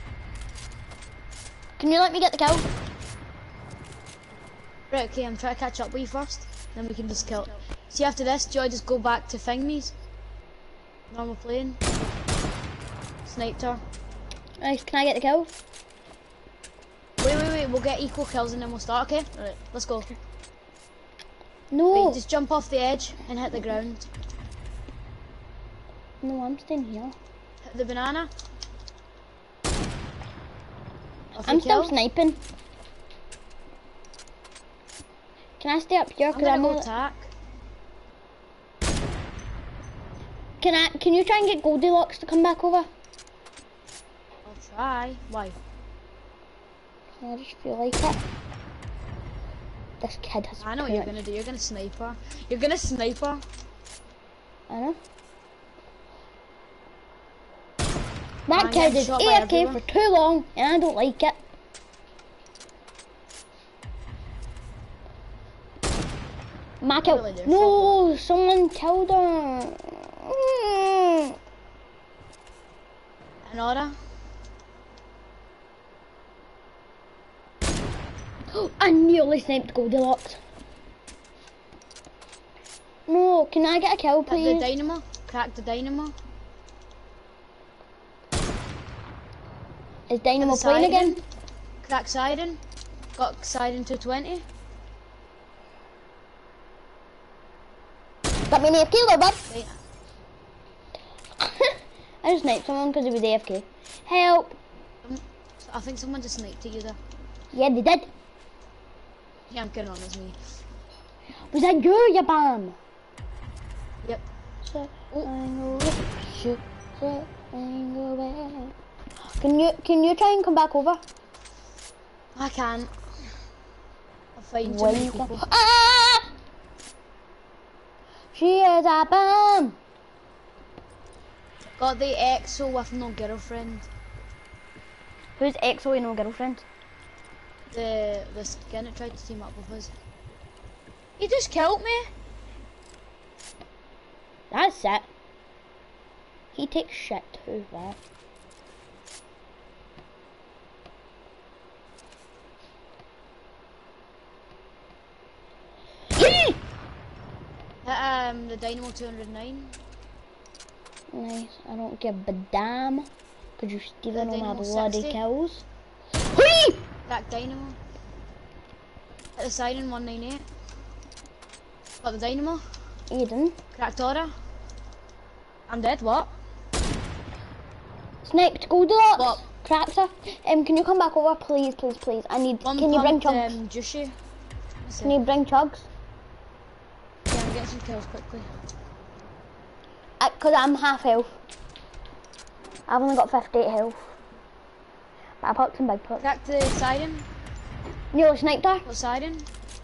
A: Can you let me get the kill?
B: Right, okay, I'm trying to catch up with you first, then we can just kill it. See, after this, do I just go back to Thingies? Normal playing. Sniped her.
A: Nice, can I get the kill?
B: Wait, wait, wait, we'll get equal kills and then we'll start, okay? Alright, let's go.
A: No,
B: Wait, just jump off the edge and hit the ground.
A: no, I'm staying here.
B: Hit the banana. Off
A: I'm
B: your
A: still
B: kill.
A: sniping. Can I stay up here?
B: I'm
A: Cause
B: gonna
A: I'm
B: go
A: not-
B: attack.
A: Can I? Can you try and get Goldilocks to come back over?
B: I'll try. Why?
A: I just feel like it. This kid has.
B: I know what you're gonna do. You're gonna snipe her. You're gonna snipe her.
A: I know. That
B: I'm
A: kid
B: getting
A: is
B: shot
A: A
B: by
A: F K
B: everyone.
A: for too long, and I don't like it. My kill.
B: really their
A: No, someone killed her. Mm.
B: Another.
A: I nearly sniped Goldilocks. No, can I get a kill,
B: Hit the
A: please?
B: dynamo. Crack the dynamo.
A: Is Dynamo
B: Hit the
A: playing
B: siren.
A: again?
B: Crack siren. Got siren to twenty.
A: Got me an A F K there, bud.
B: Right.
A: I just sniped someone because he was A F K. Help!
B: I think someone just sniped at you there.
A: Yeah, they did.
B: Yeah, I'm getting on as me.
A: Was that you, you bum?
B: Yep.
A: Can you can you try and come back over?
B: I can't. I'll find too
A: Where
B: many
A: you go?
B: people.
A: Ah! She is a bum.
B: Got the E X O with no girlfriend.
A: Who's X O and no girlfriend?
B: The the skin that tried to team up with us. He just killed me.
A: That's it. He takes shit too, that.
B: Hit, um, the Dynamo two hundred nine.
A: Nice. I don't give a damn. Cause you're stealing all my
B: Dynamo
A: bloody
B: sixty.
A: kills. Whee!
B: Crack Dynamo. Hit the siren one ninety-eight. Got the Dynamo.
A: Aiden.
B: Cracked Aura. I'm dead, what?
A: Sniped Goldilocks.
B: What?
A: Cracked her. Um, can you come back over, please, please, please? I need.
B: One
A: can you bring
B: pumped,
A: chugs?
B: um, Jushy. That's
A: Can
B: it.
A: you bring chugs?
B: Yeah, I'm getting some kills quickly.
A: Uh, Cause I'm half health. I've only got fifty-eight health. But I popped some big pots.
B: Cracked the siren.
A: Nearly sniped her.
B: What siren?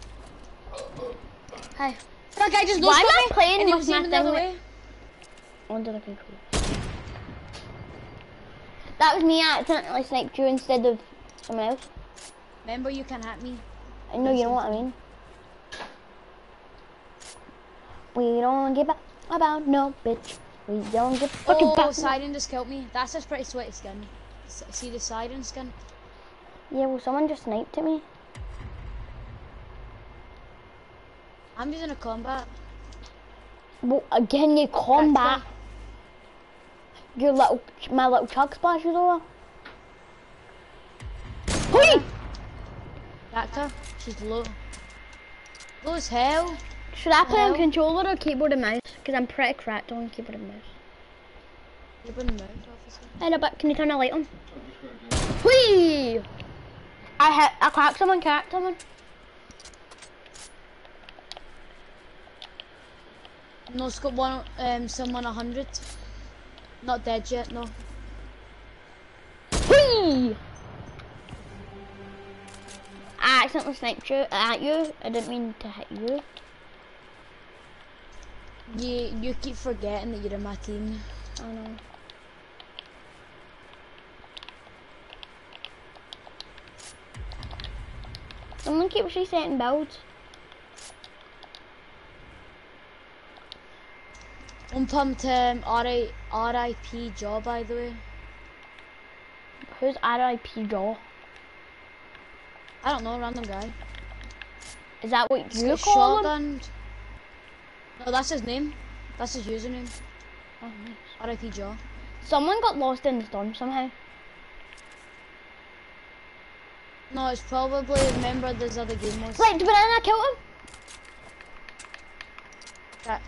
B: Hi. That guy just
A: Why am
B: no-scoped
A: I
B: me,
A: playing
B: and he
A: with
B: was
A: my
B: aiming the other
A: thing
B: way.
A: Under the control. That was me accidentally sniped you instead of someone else.
B: Remember, you can hit me.
A: I know you know what I mean. We don't give a about no bitch. We don't give a fucking
B: Oh,
A: about.
B: siren just killed me. That's a pretty sweaty skin. S see the siren skin?
A: Yeah, well, someone just sniped at me.
B: I'm using a combat.
A: Well, again, you combat. Your little, my little chug splashes over. Whee!
B: Cracked her. She's low. Low as hell.
A: Should I play on
B: Hell.
A: controller or keyboard and mouse? Because I'm pretty cracked on keyboard and mouse.
B: You're putting the mouse officer.
A: Hey, no, but can you turn the light on? Whee! I hit, I cracked someone, cracked someone.
B: No scope one, um, someone a hundred. Not dead yet, no.
A: Whee! I accidentally sniped you at you. I didn't mean to hit you.
B: You you keep forgetting that you're in my team.
A: I know. Someone keeps resetting builds.
B: One pumped um, R I P Jaw, by the way.
A: Who's R I P Jaw?
B: I don't know, random guy.
A: Is that what
B: He's
A: you
B: got
A: call him?
B: shotgunned. No, that's his name. That's his username.
A: Oh, nice.
B: R I P Jaw.
A: Someone got lost in the storm somehow.
B: No, it's probably a member of this other game was.
A: Right, the banana killed him.
B: That.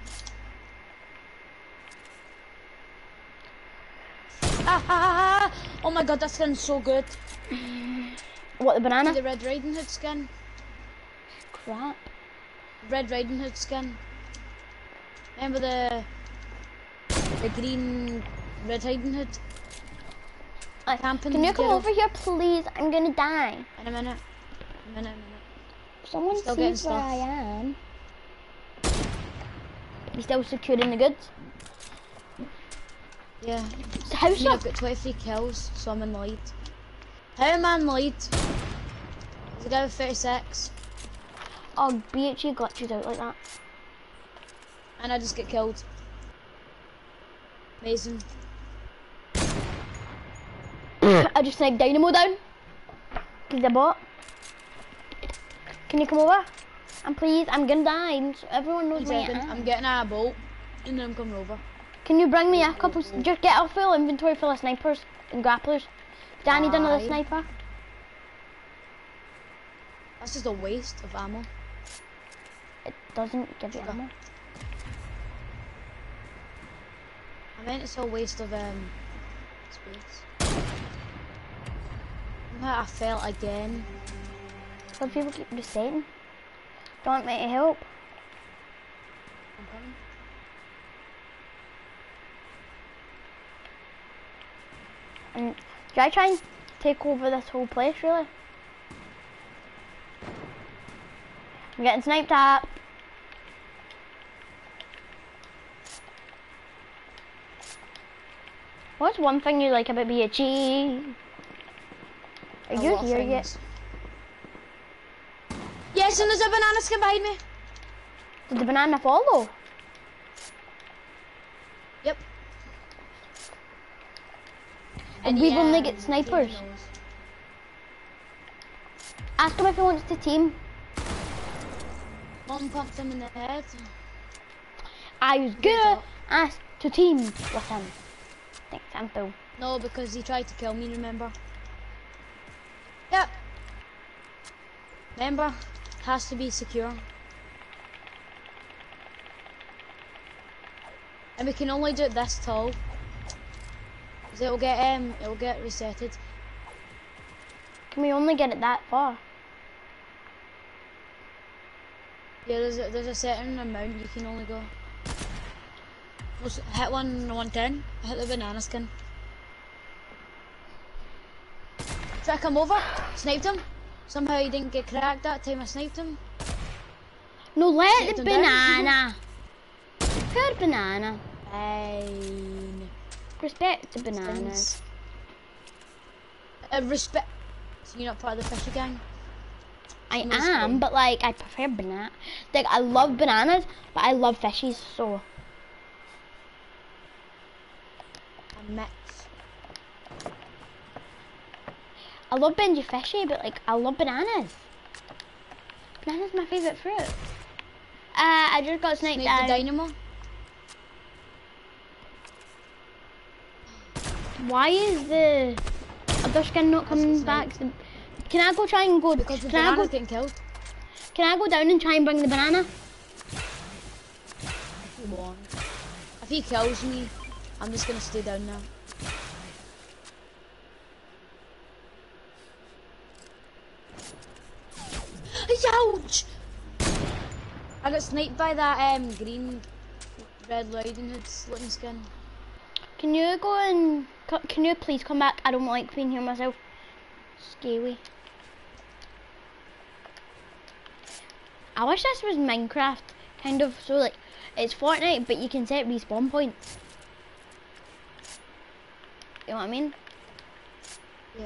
B: Ah, ah, ah, ah. Oh my god, that skin's so good.
A: What, the
B: See
A: banana?
B: the Red Riding Hood skin?
A: Crap.
B: Red Riding Hood skin. Remember the the green Red Riding Hood?
A: Uh,
B: Camping
A: Can you come
B: together.
A: over here, please? I'm gonna die.
B: In a minute. A minute, a minute.
A: Someone
B: Still getting
A: sees where
B: stuff.
A: I am. You still securing the goods?
B: Yeah.
A: So how's
B: I mean,
A: your...
B: I've got twenty-three kills, so I'm in the lead. How am I in the lead? There's a guy with thirty-six,
A: Oh, B H E glitches out like that.
B: and I just get killed. Amazing.
A: I just sniped Dynamo down. He's a bot. Can you come over? And please, I'm gonna die. So everyone knows
B: One
A: where I
B: second,
A: am.
B: I'm getting out of boat, and then I'm coming over.
A: Can you bring me a couple? Just get a full inventory full of snipers and grapplers. Danny done another
B: Aye.
A: sniper.
B: That's just a waste of ammo.
A: It doesn't give you
B: Sugar.
A: ammo.
B: I meant it's a waste of um space. Somehow I fell again.
A: Some people keep resetting. Don't want me to help.
B: I'm coming.
A: And should I try and take over this whole place, really? I'm getting sniped at. What's one thing you like about B H E? Are
B: A
A: you
B: lot of
A: here yet?
B: things. Yes, and there's a banana skin behind me.
A: Did the banana follow?
B: Yep.
A: And we only
B: yeah,
A: get snipers.
B: he knows.
A: Ask him if he wants to team.
B: One pumped him in the head.
A: I was
B: Good
A: gonna
B: job.
A: ask to team with him. Thanks, I'm Phil.
B: No, because he tried to kill me, remember? Yep. Remember? Has to be secure. And we can only do it this tall. Cause it'll get um it'll get resetted.
A: Can we only get it that far?
B: Yeah, there's a, there's a certain amount you can only go. Let's hit one one ten. Hit the banana skin. Try to come over. Sniped him. Somehow he didn't get cracked that time I sniped him.
A: No, let
B: Sniped
A: the
B: him down.
A: banana. Fair banana.
B: Fine.
A: Respect the bananas.
B: Things. Uh, respect. So you're not part of the fishy gang?
A: I
B: No, it's
A: am,
B: fine.
A: but like I prefer banana. Like I love bananas, but I love fishies. So
B: A mix.
A: I love Benji fishy, but like I love bananas. Banana's my favourite fruit. Uh, I just got sniped
B: Snipe the
A: down.
B: dynamo.
A: Why is the other skin not coming
B: it's
A: back? The- Can I go try and go?
B: Because the
A: Can I go?
B: banana's getting killed.
A: Can I go down and try and bring the banana?
B: If you want. If he kills me, I'm just gonna stay down now. Ouch! I got sniped by that um green Red Riding Hood's looking skin.
A: Can you go and co- can you please come back? I don't like being here myself. Scary. I wish this was Minecraft, kind of. So like, it's Fortnite, but you can set respawn points. You know what I mean?
B: Yeah.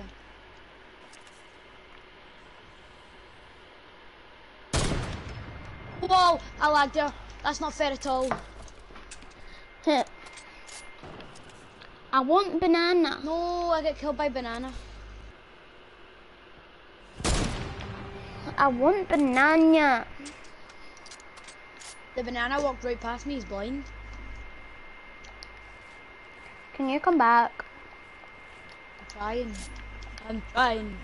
B: Whoa! I lagged there. That's not fair at all.
A: I want banana.
B: No, I get killed by banana.
A: I want banana.
B: The banana walked right past me. He's blind.
A: Can you come back?
B: I'm trying. I'm trying.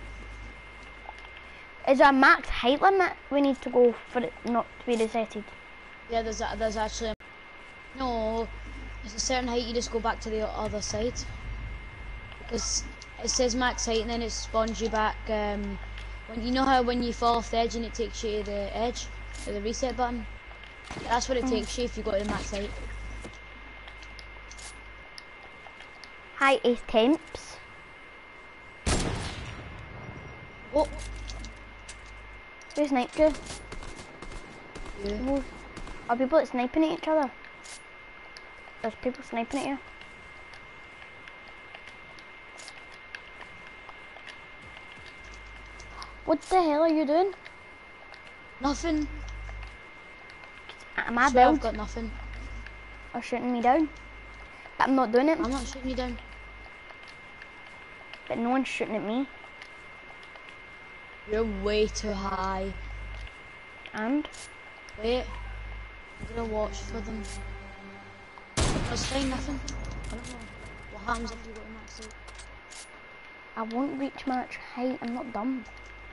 A: Is there a max height limit we need to go for it not to be resetted?
B: Yeah, there's a, there's actually a, no. It's a certain height. You just go back to the other side. Because it says max height and then it spawns you back. Um, when you know how when you fall off the edge and it takes you to the edge, to the reset button. That's what it
A: Mm.
B: takes you if you go to the max height.
A: Hi, Ace Temps.
B: Oh,
A: Who sniped you?
B: yeah.
A: Who- Are people that sniping at each other? There's people sniping at you. What the hell are you doing?
B: Nothing.
A: Am I
B: Swear I've
A: build
B: got nothing.
A: or shooting me down? But I'm not doing it.
B: I'm not shooting you down.
A: But no one's shooting at me.
B: You're way too high.
A: And
B: Wait. I'm gonna watch for them. Let's find nothing. I don't know. What happens if you go to max height?
A: I won't reach max height. I'm not dumb.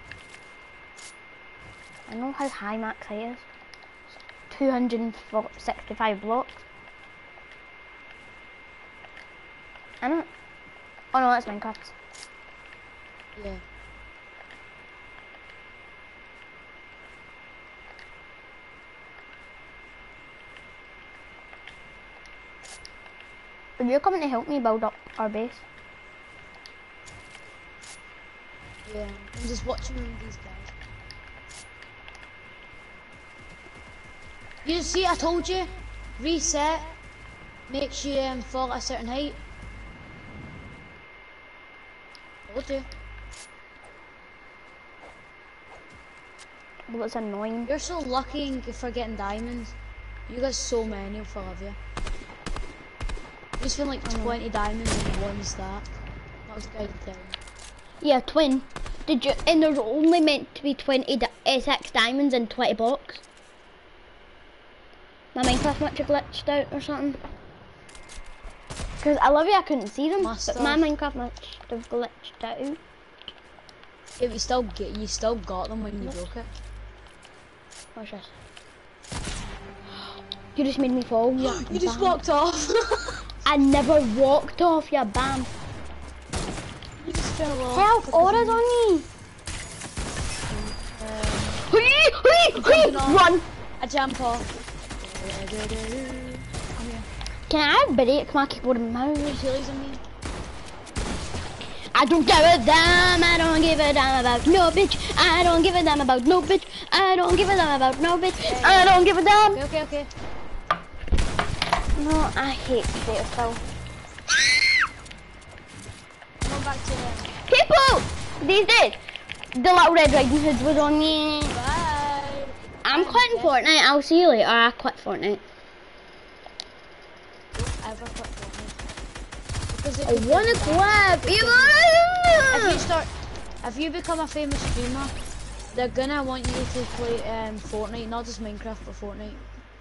A: I know how high max height is. two hundred sixty-five blocks. I know. Oh no, that's Minecraft.
B: Yeah.
A: Are you coming to help me build up our base?
B: Yeah. I'm just watching these guys. You see, I told you. Reset makes you um, fall at a certain height. Told you.
A: Well, it's annoying.
B: You're so lucky for getting diamonds. You got so many for love you. You spent like twenty diamonds in one stack. That was good thing.
A: Yeah, twin. Did you? And there's only meant to be twenty di uh, six diamonds and twenty blocks. My Minecraft must have glitched out or something. Because I love you, I couldn't see them,
B: Must
A: but my
B: have.
A: Minecraft must have glitched out.
B: Yeah, but you still get, you still got them when you broke it.
A: What's this? You just made me fall. You,
B: You just
A: bam.
B: walked off.
A: I never walked off, you bam.
B: You just fell off.
A: Help, auras on me.
B: Um,
A: Hurry, hurry, hurry,
B: jumping off.
A: run.
B: I jump off. Come here.
A: Can I have break my keyboard and mouse?
B: Heelys on me.
A: I don't give a damn, I don't give a damn about no bitch. I don't give a damn about no bitch. I don't give a damn about no bitch.
B: Yeah,
A: I
B: yeah.
A: don't give a damn.
B: Okay, okay, okay.
A: No, I hate Potato Phil.
B: Going back to them.
A: People, these days, the little Red Riding Hood was on me.
B: Bye.
A: I'm quitting Fortnite, I'll see you later. I quit Fortnite.
B: Ever quit Fortnite. Because it
A: I
B: could
A: wanna
B: get bad.
A: quit. You
B: If you start, if you become a famous streamer, they're gonna want you to play um, Fortnite, not just Minecraft, but Fortnite.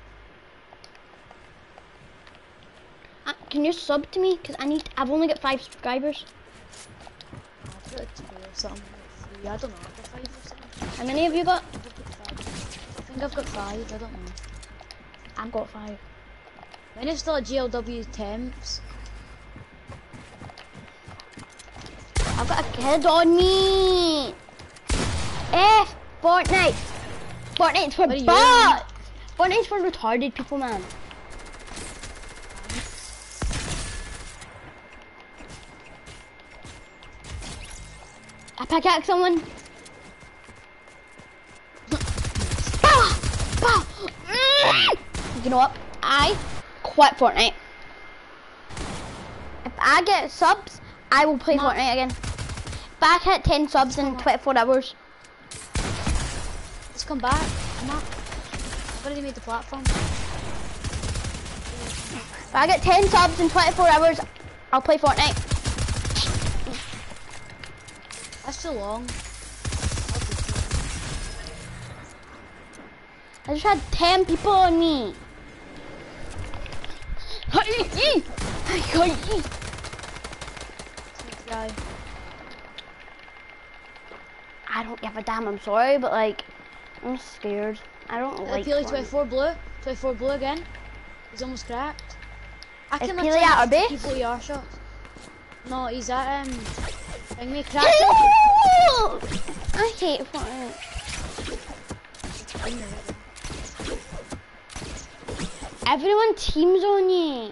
A: Uh, Can you sub to me? Cause I need. I've only got five subscribers.
B: I've got two or something. Like three. I don't know. I've got five or something.
A: How many have you got?
B: I've got five. I think I've got five. I don't know.
A: I've got five.
B: Mine is still at G L W temps.
A: I've got a kid on me. F Fortnite. Fortnite's for
B: What are you
A: bots. Fortnite's for retarded people, man. I pickaxe someone. Bah! Bah! Mm! You know what? I quit Fortnite. If I get subs, I will play
B: Mom.
A: Fortnite again. If I hit ten subs in twenty-four hours,
B: Let's come back. Come on. I've already made the platform.
A: if I get ten subs in twenty-four hours, I'll play Fortnite.
B: That's too long.
A: I just had ten people on me.
B: Guy.
A: I don't give a damn, I'm sorry, but like, I'm scared. I don't like
B: Peely
A: Fortnite.
B: twenty-four blue. twenty-four blue again. He's almost cracked. I
A: Is
B: can
A: Peely
B: literally
A: at our
B: hit
A: base?
B: people E R shots. No, he's at um. Bring me cracked him.
A: I hate Fortnite. Everyone teams on you.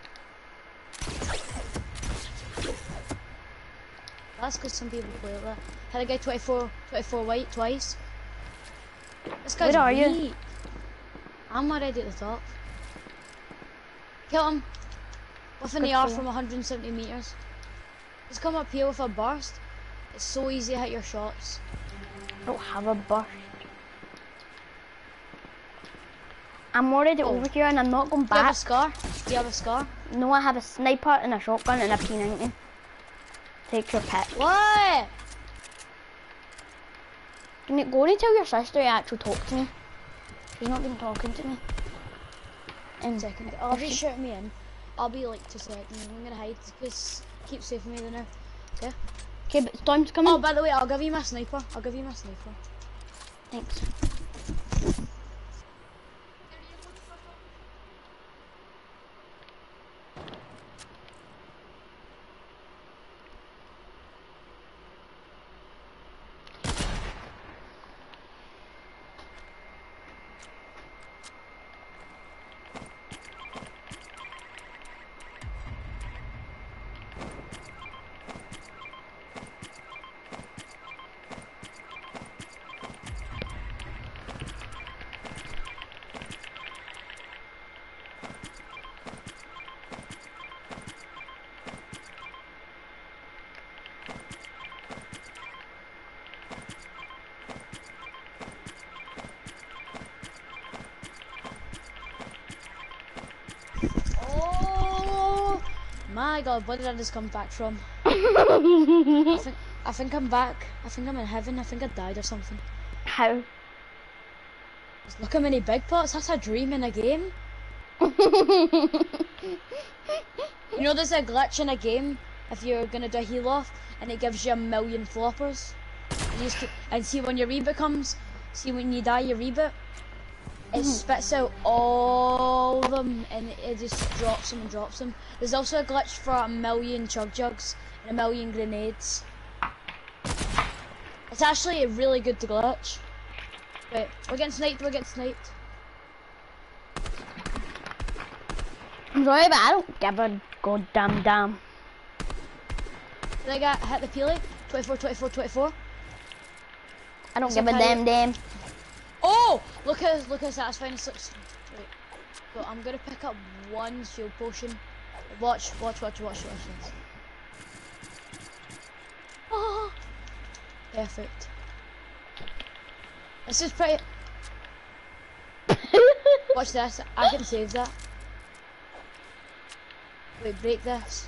B: That's because some people play like that. Had a guy twenty-four, twenty-four white twice. This guy's
A: Where are you?
B: weak. I'm already at the top. Kill him. With an
A: Good
B: E R
A: for you.
B: from one hundred seventy meters. Just come up here with a burst. It's so easy to hit your shots.
A: I don't have a burst. I'm already
B: Oh.
A: over here and I'm not going
B: Do you have a
A: back.
B: scar? Do you have a scar?
A: No, I have a sniper and a shotgun and a P ninety. Take your pick.
B: What?
A: Can you go and tell your sister you actually talk to me? She's not been talking to me. And
B: Second. Oh,
A: if
B: if you
A: she-
B: shoot me in, I'll be like two seconds. I'm gonna hide. Just keep safe from me there now. Yeah.
A: Okay, but Storm's coming.
B: Oh, by the way, I'll give you my sniper. I'll give you my sniper.
A: Thanks.
B: Oh my god, where did I just come back from? I think I think I'm back. I think I'm in heaven. I think I died or something.
A: How?
B: Just look how many big pots. That's a dream in a game. You know there's a glitch in a game if you're gonna do a heal off and it gives you a million floppers. You just keep, and see when your reboot comes, see when you die your reboot, it spits out all of them and it, it just drops them and drops them. There's also a glitch for a million chug jugs and a million grenades. It's actually a really good glitch. Wait, we're getting sniped, we're getting sniped.
A: I'm sorry, but I don't give a goddamn damn.
B: Did I get hit the Peely? twenty-four, twenty-four, twenty-four.
A: I don't
B: So
A: give a
B: can
A: damn
B: I-
A: damn.
B: Oh! Look how, look how satisfying this looks. Wait. So I'm gonna pick up one shield potion. Watch, watch, watch, watch, watch this. Oh! Perfect. This is pretty... Watch this, I can save that. Wait, break this.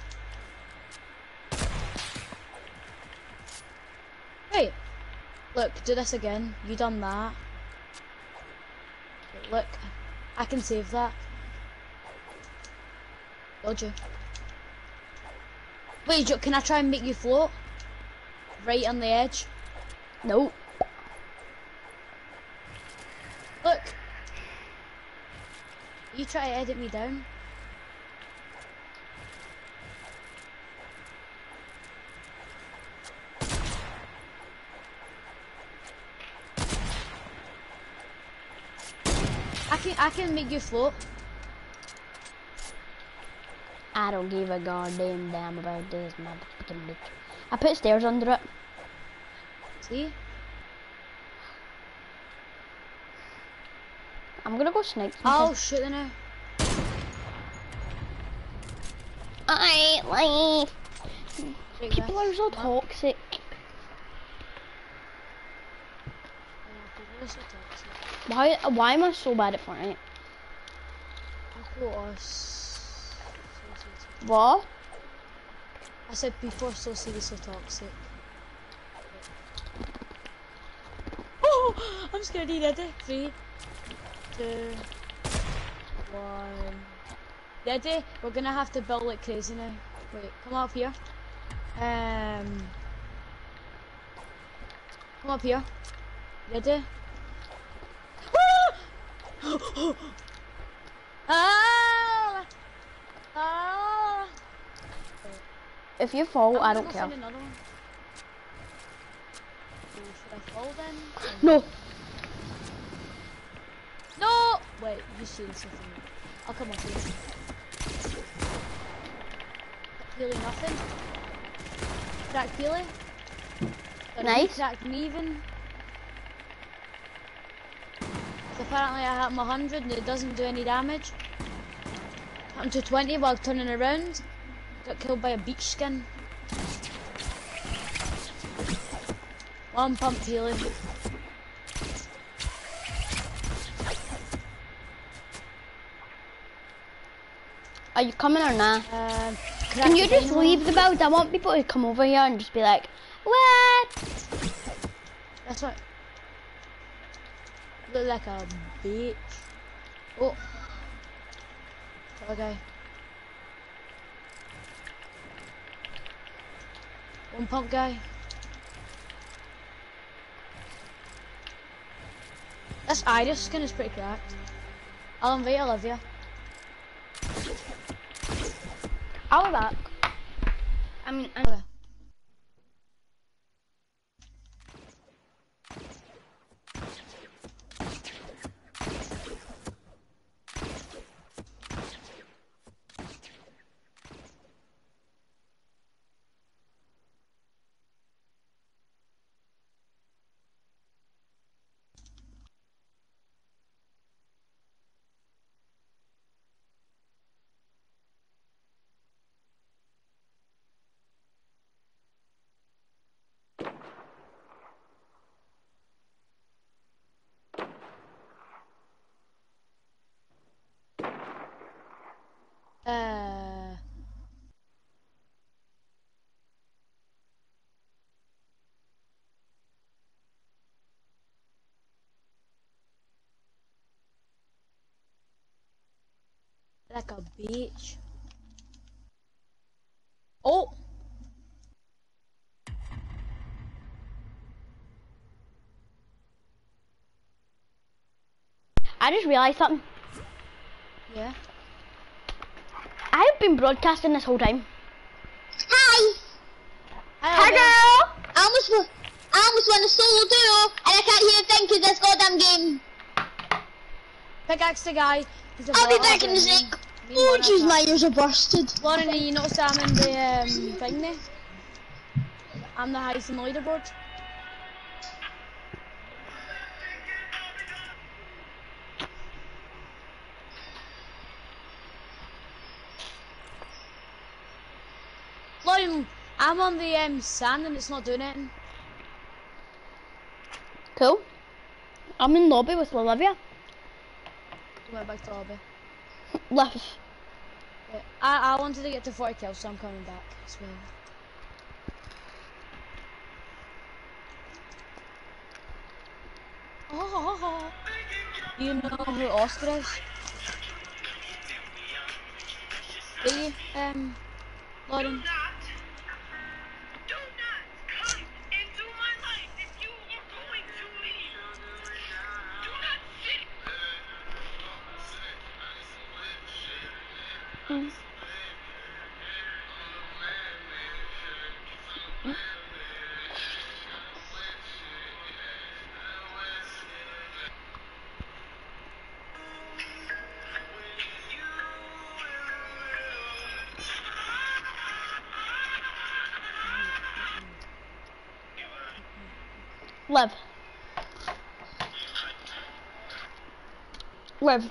B: Wait, look, do this again. You done that. Wait, look, I can save that. Told you. Wait, Jo- can I try and make you float? Right on the edge.
A: Nope.
B: Look. You try to edit me down. I can I can make you float.
A: I don't give a goddamn damn about this motherfucking bitch. I put stairs under it.
B: See?
A: I'm gonna go snipe
B: Oh
A: something.
B: shit! I know.
A: I like
B: Break
A: people
B: this.
A: are so
B: No.
A: toxic.
B: Yeah, people are so toxic.
A: Why why am I so bad at Fortnite?
B: People are so, so, so
A: What?
B: I said people are so seriously toxic. Oh, I'm scared. Are you ready? Three, two, one. Ready? We're gonna have to build like crazy now. Wait, come up here. Um, come up here. Ready? Ah! Ah!
A: If you fall,
B: I'm
A: I
B: gonna
A: don't
B: go
A: care.
B: find another one. So should I fall then?
A: No.
B: No! Wait, you see this with me. I'll come up here. Really nothing. Crack Peely.
A: Nice.
B: Crack me even. So apparently I hit him one hundred and it doesn't do any damage. Hit him to twenty while turning around. Got killed by a beach skin. One pump Peely.
A: Are you coming or not?
B: Um,
A: Can you just leave the build? I want people to come over here and just be like, what?
B: That's what. Look like a bitch. Oh. Okay. One pump guy. This Iris skin is pretty cracked. I'll invite Olivia.
A: I'll be back. I mean, I
B: Okay. Uh. Like a bitch. Oh!
A: I just realised something.
B: Yeah.
A: I have been broadcasting this whole time.
D: Hi!
A: Hi, girl!
D: I almost, wa- I almost won a solo duo, and I can't hear a thing 'cause this goddamn game.
B: Pickaxe the guy. He's a
D: I'll be
B: bot,
D: back in a
B: me-
D: sec.
B: me
D: Oh,
B: and
D: jeez,
B: Monica.
D: my ears are bursted.
B: Lauren, you noticed I'm in the um, thing there? I'm the highest in the leaderboard. Lauren, I'm on the um, sand and it's not doing anything.
A: Cool. I'm in lobby with Olivia.
B: Went back to lobby.
A: Left.
B: Yeah, I, I wanted to get to forty kills, so I'm coming back as well. Oh, you know who Oscar is? Do you, um, Lauren?
A: Mm. Liv. Liv.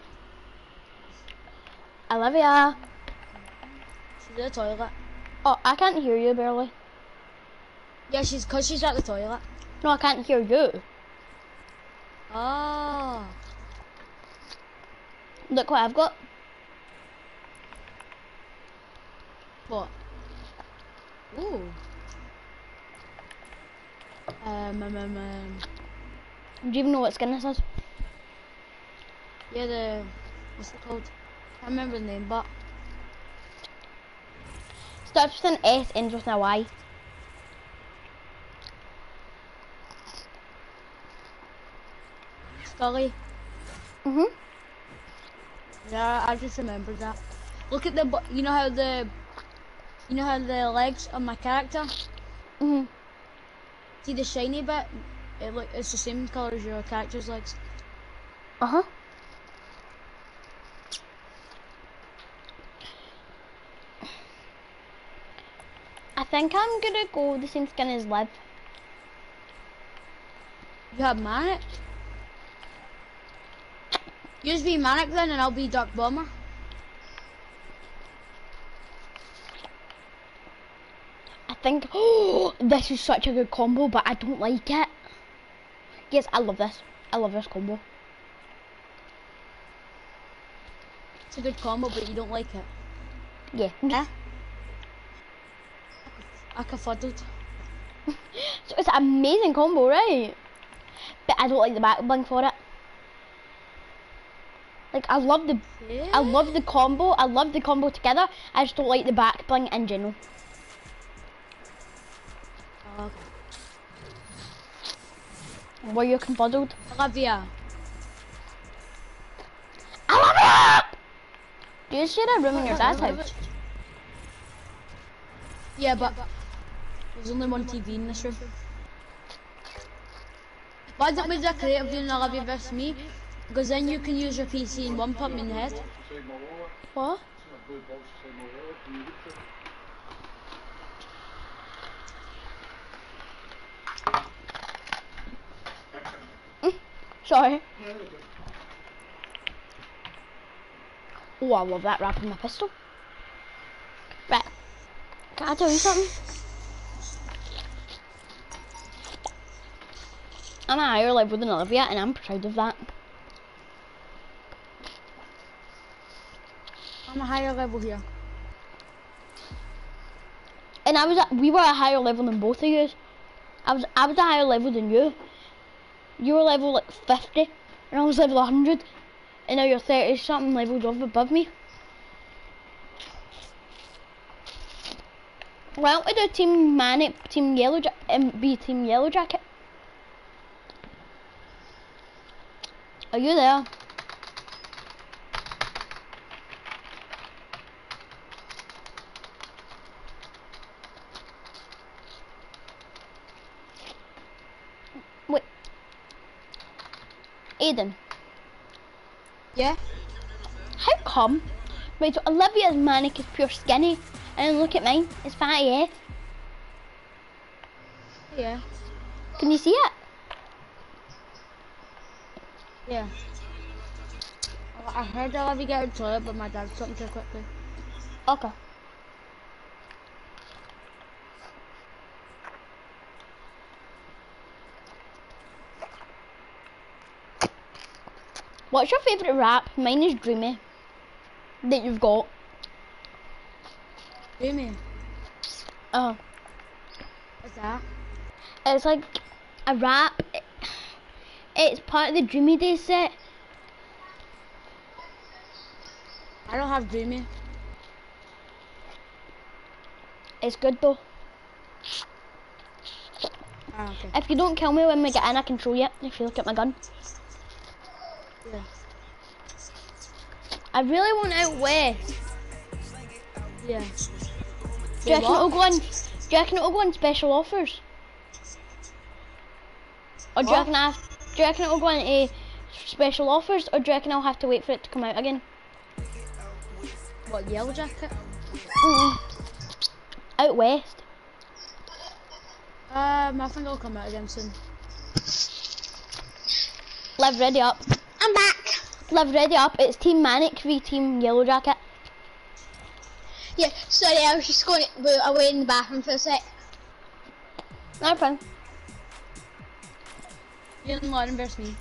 A: Olivia.
B: She's at the toilet.
A: Oh, I can't hear you barely.
B: Yeah, she's cause she's at the toilet.
A: No, I can't hear you.
B: Oh.
A: Look what I've got.
B: What? Ooh. Um, um, um, um.
A: Do you even know what skin this is?
B: Yeah, the what's it called? I can't remember the name, but
A: Starts with an S, ends with a Y.
B: Scully.
A: Mhm.
B: Yeah, I just remembered that. Look at the, bu- you know how the, you know how the legs on my character.
A: Mhm.
B: See the shiny bit? It look, it's the same colour as your character's legs.
A: Uh huh. I think I'm gonna go the same skin as Liv.
B: You have Manic. You just be Manic then, and I'll be Dark Bomber.
A: I think, oh, this is such a good combo, but I don't like it. Yes, I love this. I love this combo.
B: It's a good combo, but you don't like it.
A: Yeah. Yeah.
B: I fuddled.
A: So it's an amazing combo, right? But I don't like the back bling for it. Like I love the,
B: Yeah.
A: I love the combo. I love the combo together. I just don't like the back bling in general.
B: Uh,
A: Were you confuzzled?
B: Olivia.
A: I love it! Do you share a room in your dad's house?
B: Yeah, but there's only one T V in this room. Why don't we do a creative doing Olivia versus me? Because then you can use your P C and one pump me in the head.
A: What? Mm, sorry. Oh, I love that wrapping my pistol. Right. Can I tell you something? I'm a higher level than Olivia, and I'm proud of that.
B: I'm a higher level here.
A: And I was at, we were a higher level than both of you. I was I was a higher level than you. You were level like fifty, and I was level one hundred, and now you're thirty something levels of above me. Why don't we do Team Manic, Team Yellow, ja um, be Team Yellow Jacket? Are you there? Wait. Aiden.
B: Yeah?
A: How come? Right, so Olivia's Manic is pure skinny, and then look at mine, it's fatty, eh?
B: Yeah.
A: Can you see it?
B: Yeah. Oh, I heard I'll have you get out of the toilet, but my dad's something too quickly.
A: Okay. What's your favourite rap? Mine is Dreamy. That you've got.
B: Dreamy.
A: Oh.
B: What's that?
A: It's like a rap. It's part of the Dreamy Day set.
B: I don't have Dreamy.
A: It's good though.
B: Ah, okay.
A: If you don't kill me when we get in, I can show you it if you look at my gun.
B: Yeah.
A: I really want out west.
B: Yeah.
A: Do you
B: Wait,
A: reckon
B: what?
A: it'll go on, do you reckon it'll go on special offers? Or do you
B: What?
A: reckon I have, do you reckon it'll go on a special offers, or do you reckon I'll have to wait for it to come out again?
B: What, Yellow Jacket?
A: Mm-mm. Out west.
B: Um, I think it'll come out again soon.
A: Live ready up.
D: I'm back.
A: Live ready up. It's Team Manic v Team Yellow Jacket.
D: Yeah, sorry, I was just going away in the bathroom for a sec.
A: No problem.
B: You and Lauren versus me.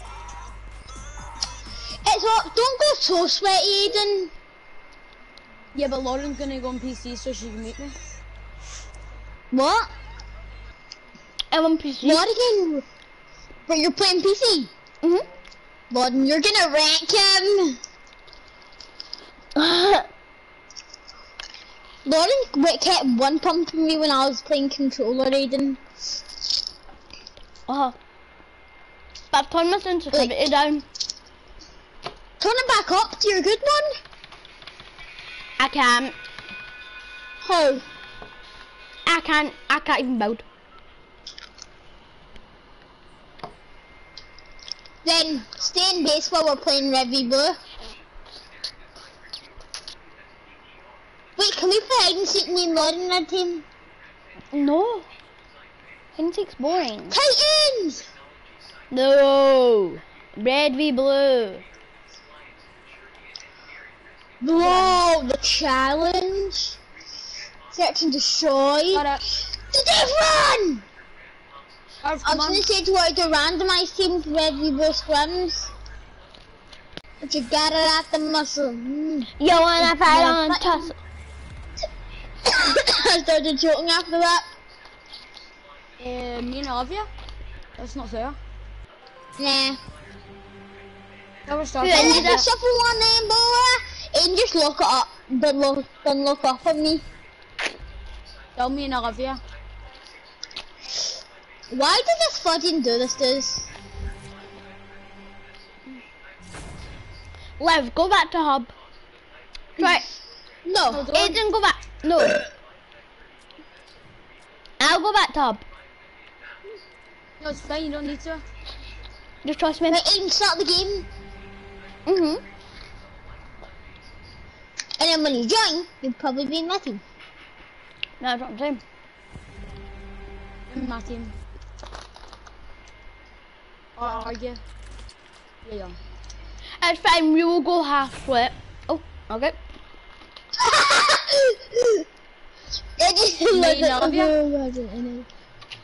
D: It's what? Don't go so sweaty, Aiden.
B: Yeah, but Lauren's gonna go on P C so she can meet me.
D: What?
A: I'm on P C.
D: What again? But you're playing P C?
A: Mhm.
D: Lauren, you're gonna rank him. Lauren wait, kept one pumping me when I was playing controller, Aiden.
A: Uh huh. But I've turned my sensitivity
D: Wait.
A: down.
D: Turn it back up to your good one.
A: I can't.
D: How?
A: I can't. I can't even build.
D: Then stay in base while we're playing Red v Blue. Wait, can we play hide and seek me and Lauren in our team?
A: No. Hide and seek's boring.
D: Titans!
A: No. Red v blue.
D: Whoa, the challenge. Search and destroy.
B: Got it.
D: The death run!
B: Alright,
D: I
B: come
D: was
B: on.
D: gonna say to her to randomize teams Red v Blue scrims. But you got it at the muscle. Mm.
A: You wanna fight
D: Yeah,
A: on
D: fight-
A: tussle?
D: I started joking after that.
B: Uh, me and Olivia? That's not fair.
D: Nah.
B: Never started.
A: Yeah,
D: Hey,
A: you
D: let me
A: got-
D: shuffle one name, boy. And just look it up. Don't look, don't look up at me.
B: Tell me and Olivia.
D: Why did this flooding do this to us?
A: Liv, go back to hub. Right.
D: No.
B: No, don't.
A: Aiden, go back. No. I'll go back to hub.
B: No, it's fine, you don't need to.
A: Just trust me.
D: Right, Aiden, start the game.
A: Mhm.
D: And then when you join, you'll probably be in my team.
A: That's what I'm saying.
B: In my team. Or are you? Yeah, yeah.
A: It's fine, we will go half split. Oh, okay.
D: I just
B: Me
D: looked
B: and
D: at
B: Olivia?
D: the wasn't in it.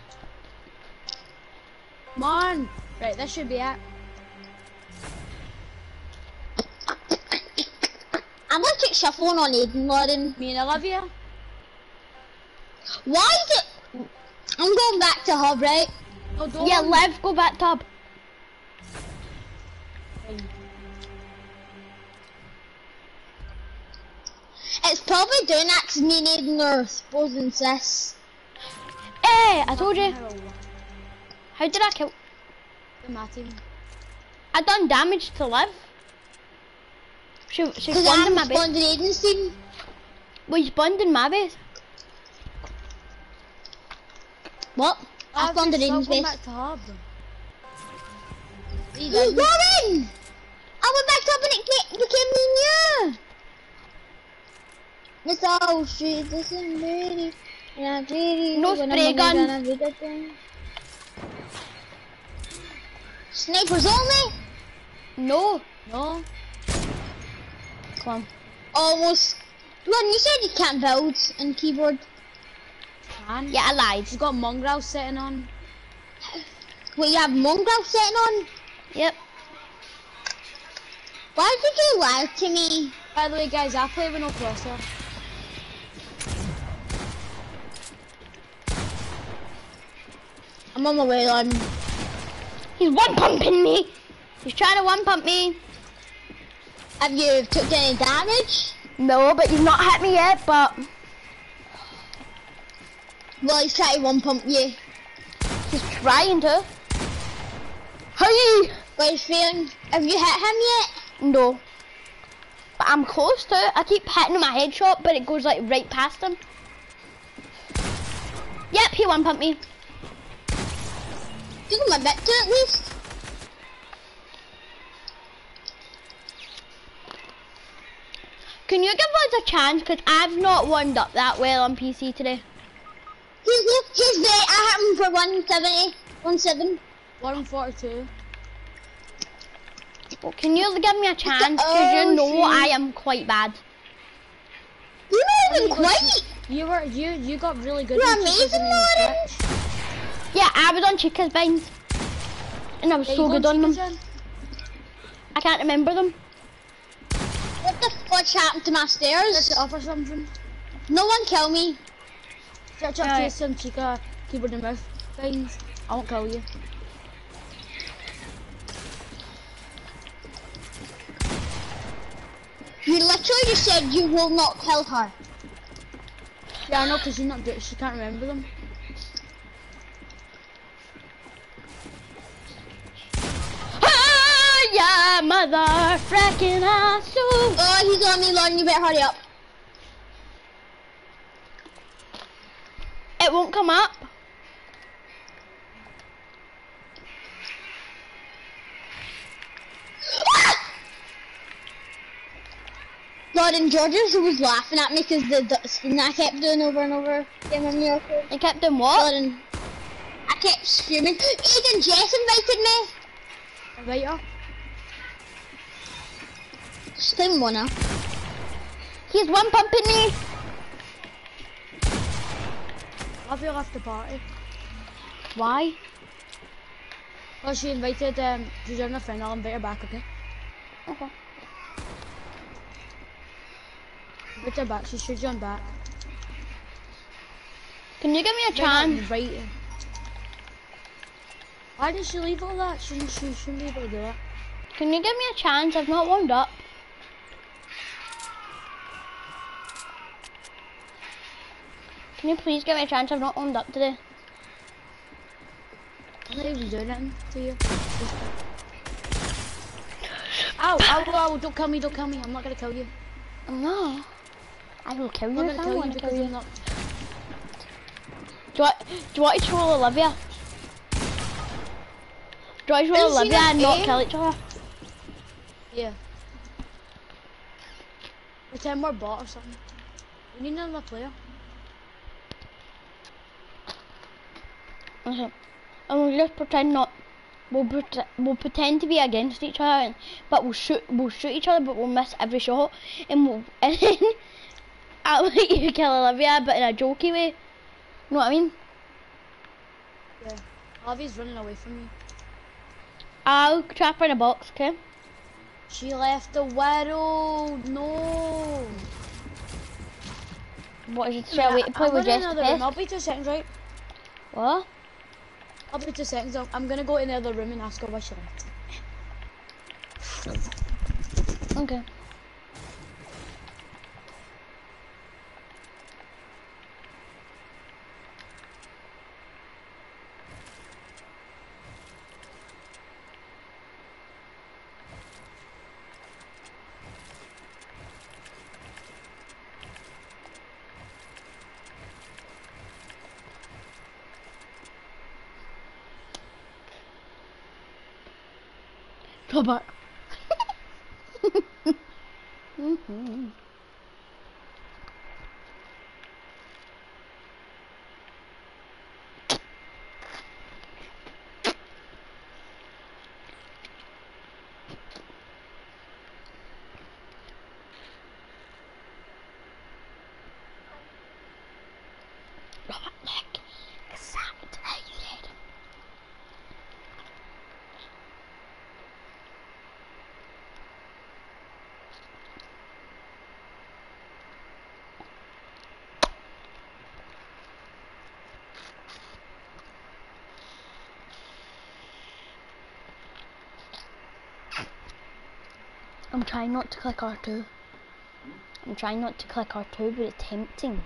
B: Come on. Right, this should be it.
D: I'm gonna keep shuffling on Aiden, Lauren.
B: Me and Olivia.
D: Why is it? I'm going back to hub, right?
B: No, don't.
A: Yeah, Liv, go back to hub.
D: It's probably doing that because me needing their supposing sis.
A: Eh, I told you. How did I kill?
B: My team.
A: I done damage to Liv. She, she
D: Because
A: spawned in
D: I'm
A: my base.
D: spawned in Aiden's team.
A: Well, you spawned in my base.
D: What? I spawned in Aiden's base.
B: Back to hub.
D: Lauren! I went back up and it became new. It's all street, this is pretty. And I'm pretty.
A: No
D: when
A: spray
D: I'm
A: gun.
D: gonna do the thing. Snipers only?
A: No.
B: No.
A: Come on.
D: Almost. Lauren, you said you can't build on keyboard.
B: Man.
A: Yeah, I lied.
B: You got mongrel sitting on.
D: Wait, you have mongrel sitting on?
A: Yep.
D: Why did you lie to me?
B: By the way, guys, I play with no cluster.
D: I'm on my way, Lauren.
A: He's one pumping me. He's trying to one pump me.
D: Have you took any damage?
A: No, but he's not hit me yet, but
D: Well, he's trying to one pump you.
A: he's trying to. Hey!
D: But he's failing. Have you hit him yet?
A: No. But I'm close to it. I keep hitting my headshot, but it goes like right past him. Yep, he one pumped me.
D: You got my victor at least.
A: Can you give us a chance? Because I've not warmed up that well on P C today.
D: He's look, he's there. I hit him for one seventy, one seven.
B: one forty-two.
A: Well, can you give me a chance? Because
D: Oh,
A: you know
D: shoot.
A: I am quite bad.
D: You're not even
B: you
D: quite.
B: You were you you got really good.
D: You're
B: in Chica's
D: amazing,
B: and
D: Lauren.
B: Twitch.
A: Yeah, I was on Chica's Vines. And I was
B: Yeah,
A: so
B: you
A: good
B: go
A: on them.
B: Chica's then?
A: I can't remember them.
D: What the fudge happened to my
B: Search
D: stairs?
B: it up or something.
D: No one kill me.
B: Search up
A: Alright.
B: Jason Chica keyboard and mouse things. I won't kill you.
D: You literally just said you will not kill her.
B: Yeah, I know, because you're not good. She can't remember them.
A: Ah, yeah, mother fracking ass.
D: Oh, he's on me, Lauren. You better hurry up.
A: It won't come up.
D: Lauren Georges was laughing at me because the, the spin I kept doing over and over again on your phone.
A: It kept doing what?
D: Lauren, I kept screaming. Aiden Jess invited me.
B: Invite her.
D: Just him one now.
A: He's one pumping me.
B: Have you left the party?
A: Why?
B: Well, she invited, um, she's on a friend. I'll invite her back, okay?
A: Okay.
B: Invite her back. She should join back.
A: Can you give me a
B: They're not
A: chance?
B: inviting. Why did she leave all that? She, she shouldn't be able to do that.
A: Can you give me a chance? I've not warmed up. Can you please give me a chance? I've not warmed up today.
B: I'm not even doing anything to you. Ow, ow, ow, don't kill me, don't kill me. I'm not gonna kill you.
A: No. I will kill
B: I'm
A: you
B: not
A: if
B: gonna
A: I
B: kill you
A: want to
B: because
A: kill you.
B: I'm not.
A: Do you, want, do you want to troll Olivia? Do you want to troll
D: Is she
A: Olivia
D: not
A: and not
D: in?
A: kill each other?
B: Yeah. Pretend we're bot or something. We need another player.
A: Okay. And we'll just pretend not. We'll, pret we'll pretend to be against each other, and, but we'll shoot. We'll shoot each other, but we'll miss every shot, and we'll. And then I'll let you kill Olivia, but in a jokey way. You know what I mean?
B: Yeah. Olivia's running away from me.
A: I'll trap her in a box, okay?
B: She left the widow. No.
A: What is it? Shall we wait to play
B: I'm
A: with
B: going
A: Jess
B: in
A: to
B: another room.
A: piss?
B: I'll be two seconds, right?
A: What?
B: I'll be two seconds. I'm- I'm gonna go in the other room and ask her why she left.
A: Okay. Hmm. Robert, look, excited. I'm trying not to click R two. I'm trying not to click R two, but it's tempting.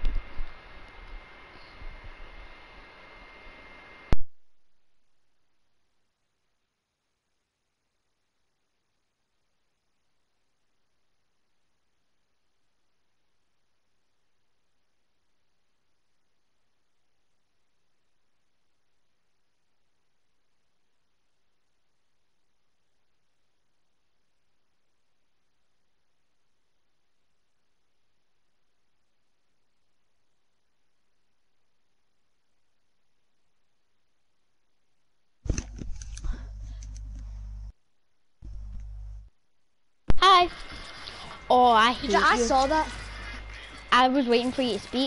A: Hi. Oh, I hate
B: Yeah, I
A: you.
B: saw that.
A: I was waiting for you to speak.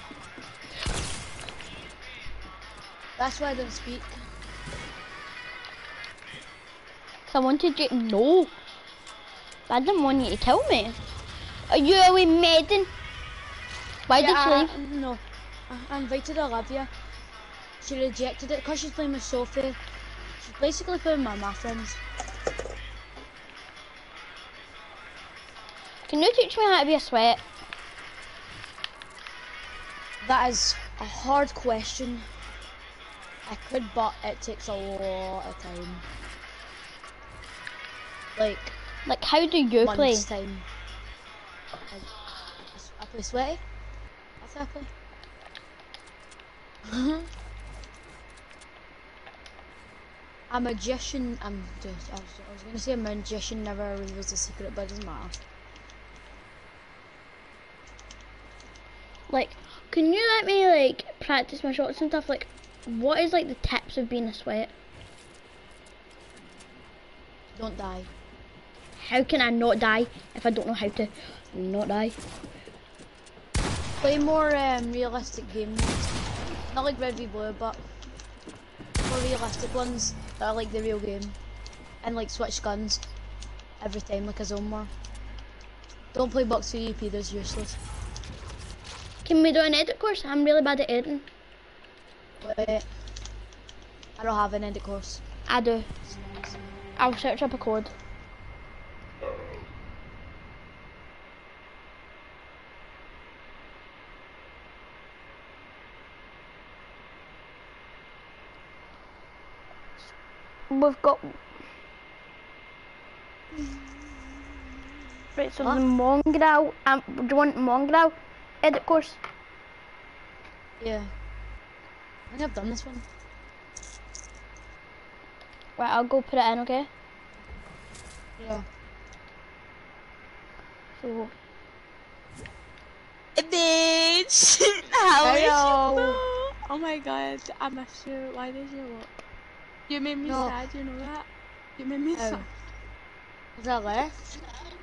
B: That's why I didn't speak.
A: Cause I wanted you to know. But I didn't want you to kill me. Are you a wee maiden? Why
B: yeah,
A: did she
B: I,
A: leave?
B: No, I, I invited Olivia. She rejected it because she's playing with Sophie. She's basically playing with my friends.
A: Can you teach me how to be a sweat?
B: That is a hard question. I could, but it takes a lot of time. Like,
A: Like, how do you play?
B: months time. Like, I play sweaty. That's how I play. A magician, I'm just, I was, I was gonna say a magician never reveals a secret, but it doesn't matter.
A: Like, can you let me, like, practice my shots and stuff? Like, what is, like, the tips of being a sweat?
B: Don't die.
A: How can I not die if I don't know how to not die?
B: Play more um, realistic game modes. Not like Red v Blue, but more realistic ones that are like the real game. And like switch guns every time like a zone war. Don't play Box V P, that's useless.
A: Can we do an edit course? I'm really bad at editing.
B: Wait. I don't have an edit course.
A: I do. I'll search up a code. We've got... Right, so
B: Huh?
A: the Mongrel, um, do you want Mongrel edit course?
B: Yeah. I think I've done this one.
A: Right, I'll go put it in, okay?
B: Yeah.
A: So,
E: Bitch! How is
B: Hello.
E: you? Oh my god, I missed you. Why did you look? You made me
B: No.
E: sad, you know that? You made me
B: Oh.
E: sad.
B: Is that left?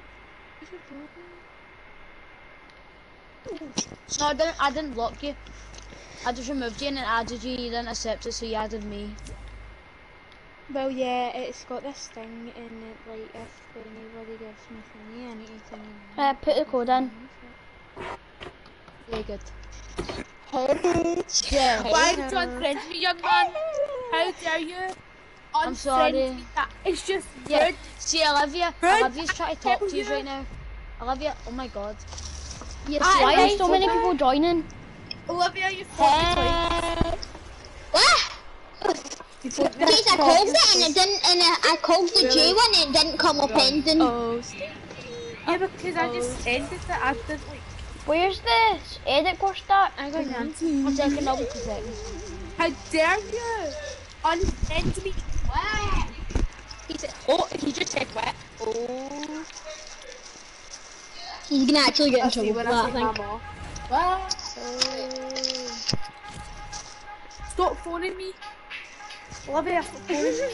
B: No, I didn't, I didn't block you. I just removed you and then added you, you didn't accept it, so you added me.
E: Well, yeah, it's got this thing in it, like, if anybody gives me thingy, I need to turn it on.
A: uh, put the code in.
B: Very good.
E: Hey,
B: Yeah.
E: why did you unfriend me, young man? How dare you?
B: I'm sorry.
E: Unfriend me. That is just
B: Yeah.
E: rude.
B: See, Olivia,
E: Rude.
B: Olivia's trying to talk
E: Tell
B: to you
E: you.
B: right now. Olivia, oh my god.
A: Yes,
E: I
A: why are
E: like
A: so many
E: so
A: people joining?
E: Olivia, you fucking
D: What? Because I called it and it didn't, and I, I called the J one and it didn't come up ending.
E: Oh, stinky. Yeah, because I just ended it after, like,
A: Where's this edit course start?
E: I got
B: One second, I'll be two seconds.
E: How dare you? Unfriend me. What? He said, oh, he just said what? Oh.
D: He's gonna actually get in
C: I'll see
D: trouble for
C: when
D: that,
C: I
D: I
C: see
D: think.
C: Mama. Ah. Stop phoning me. Olivia, stop phoning me.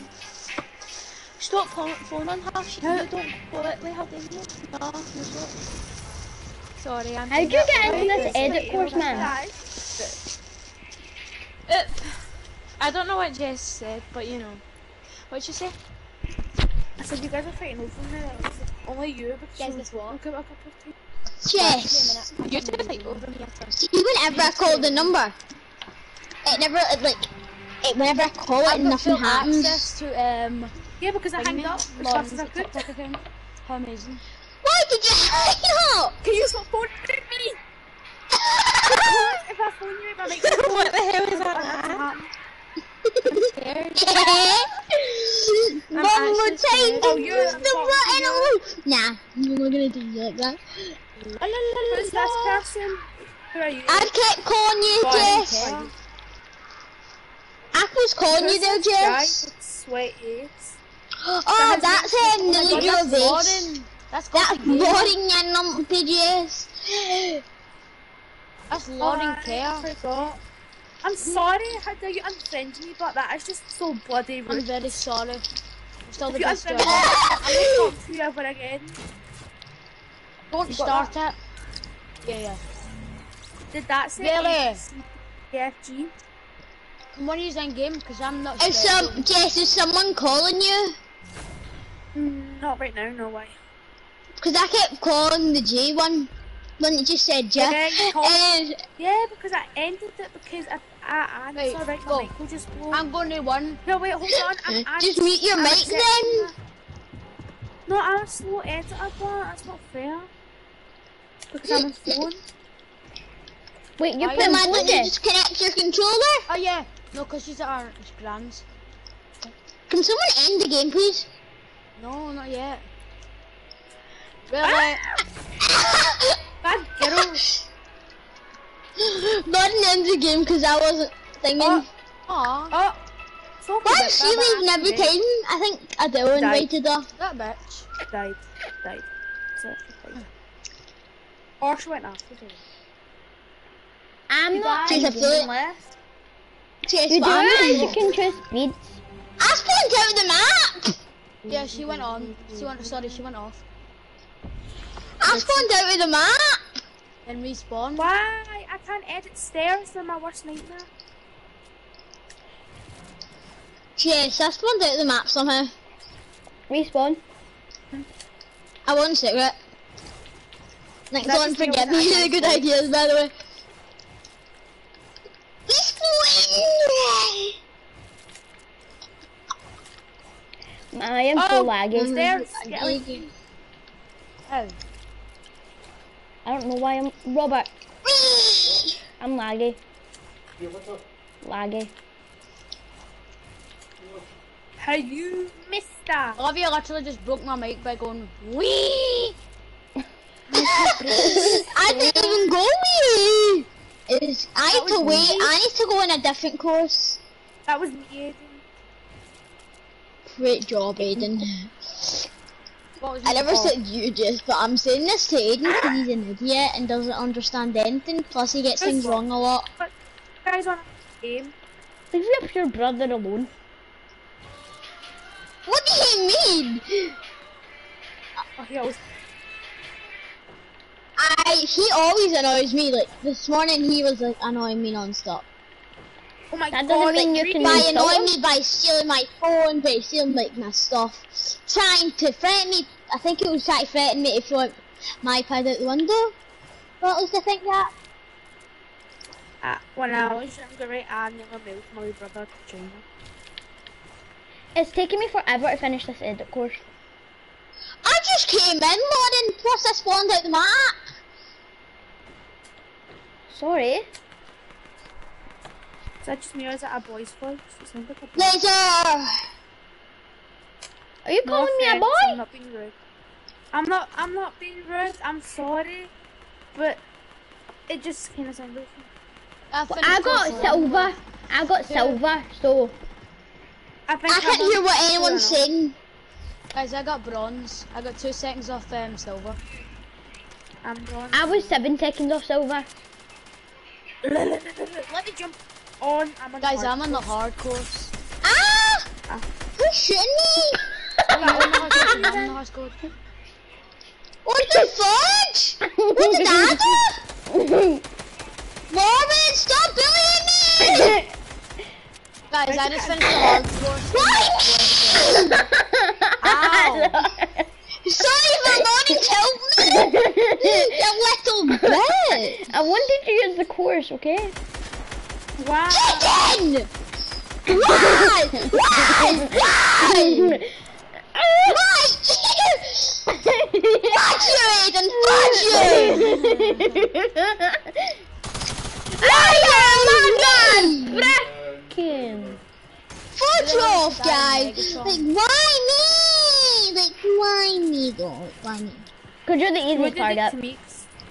E: Stop phoning phoning her. She, you don't politely have to hear. No, no, stop. Sorry, I'm.
A: How'd you
E: doing
A: get
E: that
A: into
E: all
A: this
E: the
A: edit
E: time.
A: course, man?
C: That is
E: Uh, I don't know what Jess said, but you know. What'd you say?
C: I said you guys are fighting over me. I said, only you because
E: Guys,
C: you
E: this what?
C: look at a couple of times.
D: Jess,
E: You two fight over me at first.
D: see, whenever I call the number, it never, it, like, it, whenever I call it,
B: I've got
D: nothing
B: full
D: happens.
B: access to um.
C: Yeah, because I hanged
B: thingy,
C: up as fast
B: Lauren's
C: as I could.
B: TikTok account. How amazing.
D: Why did you hang up?
C: Can you stop phoning me? If I phone you, if I make you
E: What the hell is
C: that
E: that?
C: happen.
D: One more
E: actually
D: time,
E: scared.
C: Oh,
D: to
C: you're
D: use the button. Nah, I'm not gonna do you like that.
C: Who's this person? Who are you?
D: I kept calling you,
C: Fine,
D: Jess.
C: fine.
D: I was calling you
C: Who's
D: there,
C: this guy
D: Jess.
C: with sweaty ass?
D: Oh, that's um,
B: Oh
D: the
B: my God,
D: leader of
B: that's
D: this.
B: Lauren. That's
D: That's
B: got to be
D: boring and numpty, Jess.
B: That's Lauren
C: Oh, I
B: Care.
C: forgot. I'm sorry, how dare you unfriend me, but that is just so bloody
B: I'm
C: rude.
B: very sorry. I'm still the
C: If you
B: best
C: unfriend
B: driver.
C: me, I'm gonna talk to you ever again.
B: Don't
C: You got
B: start it. Yeah, yeah.
C: Did that say
B: Really?
C: A, B, C, D, F, G?
B: Come on, use in game because I'm not.
D: Is
B: sure.
D: some Jess? Is someone calling you?
C: Mm, not right now, no way.
D: Because I kept calling the J one when it just said J.
C: Yeah, you called-
D: And
C: Yeah, because I ended it because I, I answered
B: Right,
C: right,
B: go.
C: my mic will just blow.
B: I'm going to one.
C: No, wait, hold on. I'm, I'm,
D: just mute your
C: I'm
D: mic
C: accepting
D: then.
C: that. No, I'm a slow editor, but that's not fair. Because I'm on phone.
A: Wait, you're
B: Why
A: playing
D: Then why don't you
A: Blue
D: just connect your controller?
B: Oh yeah. No, because she's at our grands.
D: Can someone end the game, please?
B: No, not yet. Really?
C: Bad girl.
D: Not end the game because I wasn't thinking.
C: Oh.
B: Aw,
C: Oh, so
D: Why is she leaving every time? I think Adele invited her.
B: that bitch.
C: Died. Died. So, died. Or she went after her.
A: I'm not.
D: She's a flute.
C: left.
D: Chase
A: You do
D: one.
A: realize you can choose speeds.
D: I spawned out the map.
B: Yeah, she went on. She went. Sorry, she went off.
D: I spawned out of the map.
B: And respawn.
C: Why? I can't edit stairs. They're my worst nightmare.
D: Yes, I spawned out of the map somehow.
A: Respawn.
D: I want cigarette. Next
C: That
D: one,
C: just means
D: forget
C: that I
D: me.
C: can't
D: Good
C: spawn.
D: ideas, by the way. Let's go
A: I am so
C: Oh,
A: laggy.
C: stairs. Get like,
D: in.
B: How?
A: I don't know why I'm. Robert,
D: Whee!
A: I'm laggy.
C: Yeah, what's up?
A: Laggy.
C: How you missed that?
B: Olivia literally just broke my mic by going wee.
D: I didn't even go wee. It's, I need to
C: was
D: wait.
C: me.
D: I need to go in a different course.
C: That was me, Aiden.
D: Great job, Aiden.
B: What was
D: I
B: your
D: never
B: fault?
D: said you just, but I'm saying this to Aiden because he's an idiot and doesn't understand anything. Plus, he gets things wrong a lot.
C: But you guys on a game.
A: Leave your your brother alone.
D: What do you mean?
C: Oh, he always.
D: I he always annoys me. Like this morning, he was like annoying me non-stop.
C: Oh my
A: That
C: god.
A: doesn't mean you
C: like,
A: can
D: By
A: insult
D: annoying
A: him.
D: me by stealing my phone, by stealing like my stuff, trying to threaten me. I think it was trying to threaten me to throw out my iPad out the window. What was I think that?
C: Uh, when I was younger, right, I never moved my wee brother to China.
A: It's taking me forever to finish this edit course.
D: I just came in, Lauren. Plus, I spawned out the map.
A: Sorry.
C: Is that just me or is it a boy's voice? It sounds like a boy.
D: Laser.
A: Are you
C: No
A: calling me a
C: offense, I'm
A: boy?
C: not being rude. I'm not. I'm not being rude. I'm sorry, but it just kind of sounded like.
B: I,
A: Well,
B: finished
A: I got
B: off
A: silver. I got silver, so
C: I, think
D: I can't
C: I'm
D: hear
C: on-
D: what
C: I don't
D: anyone's
C: know.
D: saying.
B: Guys, I got bronze. I got two seconds off um, silver.
C: I'm bronze.
A: I was seven seconds off silver.
C: Let me jump on. I'm on
B: Guys,
C: hard
B: I'm on the
C: course.
B: hard course.
D: Ah!
C: Ah.
D: Who's shooting me?
B: I'm on the hard course. I'm on the hard course.
D: What the fudge? What did I do? Marvin, stop bullying me!
B: Guys, I just finished the hard course. Ow!
D: Sorry for not help me! You little bitch!
A: I wanted to use the course, okay?
C: Wow.
D: Chicken! Why? Why? Why? Why? Fuck you, Aiden! Fuck you! I am not
A: Frickin'.
D: Fuck off, guys! Like, why me? Like, why me, though? Why me?
A: Cause you're the
C: What
A: easiest
C: did
A: part
C: it
A: up.
C: to me?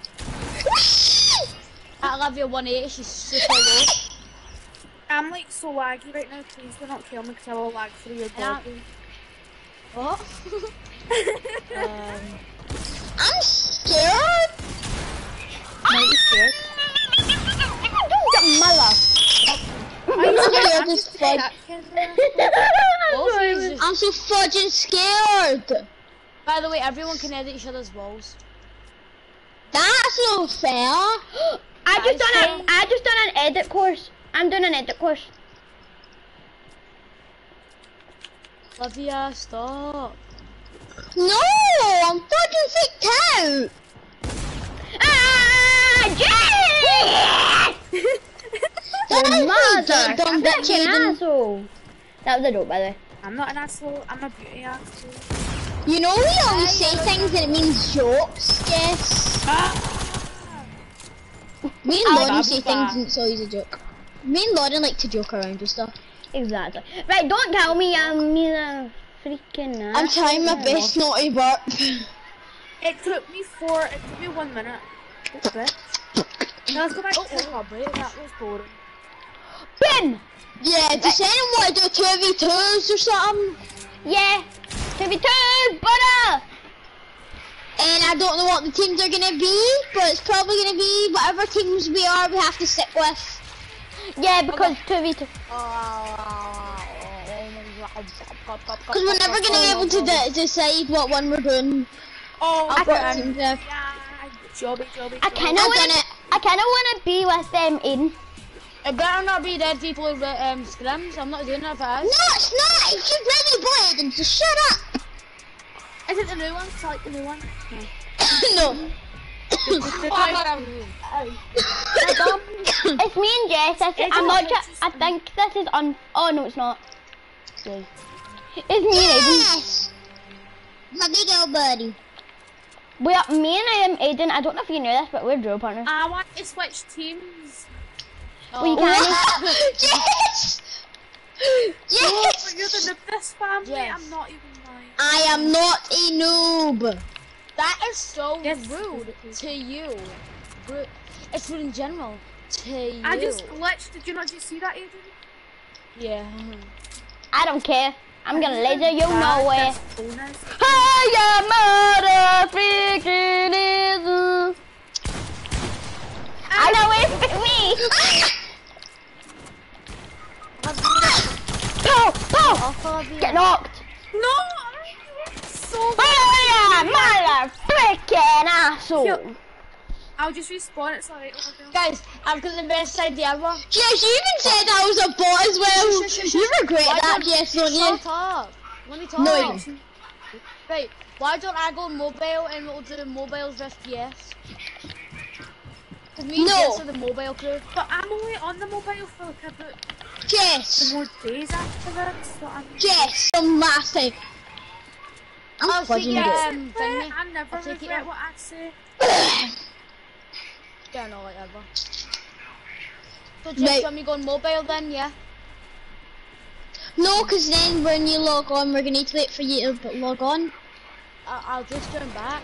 B: I love your one eighty, she's super low.
C: I'm like so laggy right now. Please do not kill me because I will lag through your
B: Yeah.
C: body.
B: What? um,
D: I'm scared!
B: are you scared?
A: Don't get mother.
D: I'm scared as fuck.
B: Wolfie is just-
D: I'm so fudging scared!
B: By the way, everyone can edit each other's walls.
D: That's not fair!
A: I just
B: Guys,
A: done a, I just done an edit course. I'm doing an edit course.
B: Olivia, stop.
D: No! I'm fucking freaked out!
A: Ah, Jay!
D: That's
A: Your
D: pretty
A: mother.
D: good, dumb bitch,
A: Fucking
D: Aiden.
A: asshole. That was a joke, by the way.
C: I'm not an asshole. I'm a beauty asshole.
D: You know we always say things and it means jokes, yes? Me and
A: I
D: Lauren
C: love
D: say
C: that.
D: things and it's always a joke. Me and Lauren like to joke around and stuff.
A: Exactly. Right, don't tell me I'm a freaking asshole.
D: I'm trying my best not to burp.
C: It took me four. It took me one minute. That's it. Now let's go back to
B: Oh,
C: the break. That was boring.
A: Ben!
D: Yeah, does anyone want to do two v twos or something?
A: Yeah. two v two, butter!
D: And I don't know what the teams are gonna be, but it's probably gonna be whatever teams we are, we have to stick with.
A: Yeah, because two v two.
D: Because we're never gonna be able to de decide what one we're doing.
C: Oh,
D: What
C: yeah.
D: teams we have.
C: Jobby, jobby,
A: I
C: jobby.
A: kinda
D: I've
A: wanna,
D: done it.
A: I kinda wanna be with them in.
B: It better not be dead people with um, scrims. I'm not doing that if it
D: No,
B: is.
D: it's not! It's just really bored and just shut up!
C: Is it the new one? It's like the new one.
D: No.
A: It's me and Jess. This is, I'm not sure. I think this is on. Oh no, it's not. Okay. It's me and Aiden.
D: Yes! My big old buddy.
A: We are me and um, Aiden. I don't know if you know this, but we're drill partners.
C: I want to switch teams.
B: Oh.
A: We can.
D: Yes! Yes!
C: But you're the noob this family.
B: Yes.
C: I'm not even lying.
D: I am not a noob.
B: That is so
C: Yes.
B: rude to you. Ru- It's rude in general to you.
C: I just glitched. Did you not just see that, Aiden?
B: Yeah.
A: I don't care. I'm gonna laser you
C: Ah,
A: nowhere.
C: this bonus.
A: I am mother freaking is. I know it's me. Pow, pow.
B: Olivia.
A: Get knocked.
C: No! So
A: I am mother freaking asshole.
C: Yo. I'll just respawn. It's alright over there.
B: Guys, I've got the best idea ever.
D: Yes, you even said I was a bot as well.
B: Shush, shush, shush,
D: You
B: shush.
D: regret
B: Why
D: that,
B: don't-
D: yes, don't you?
B: Shut up. Let me talk.
D: No, you don't.
B: Right, why don't I go mobile and we'll do mobiles versus P S? Because me and
D: No.
B: Jess are the mobile crew.
C: But I'm only on the mobile for like about
D: Jess,
C: more days after that. So I'm.
D: Jess, from last time. I'm
B: I'll take
D: fudging
B: it,
D: it.
B: um, thingy.
C: I never
B: I'll take it
C: regret
B: out.
C: what I say.
B: Yeah, no, like ever. So Jess,
D: Right.
B: want me going mobile then, yeah?
D: No, because then when you log on, we're going to need to wait for you to log on.
B: I I'll just join back.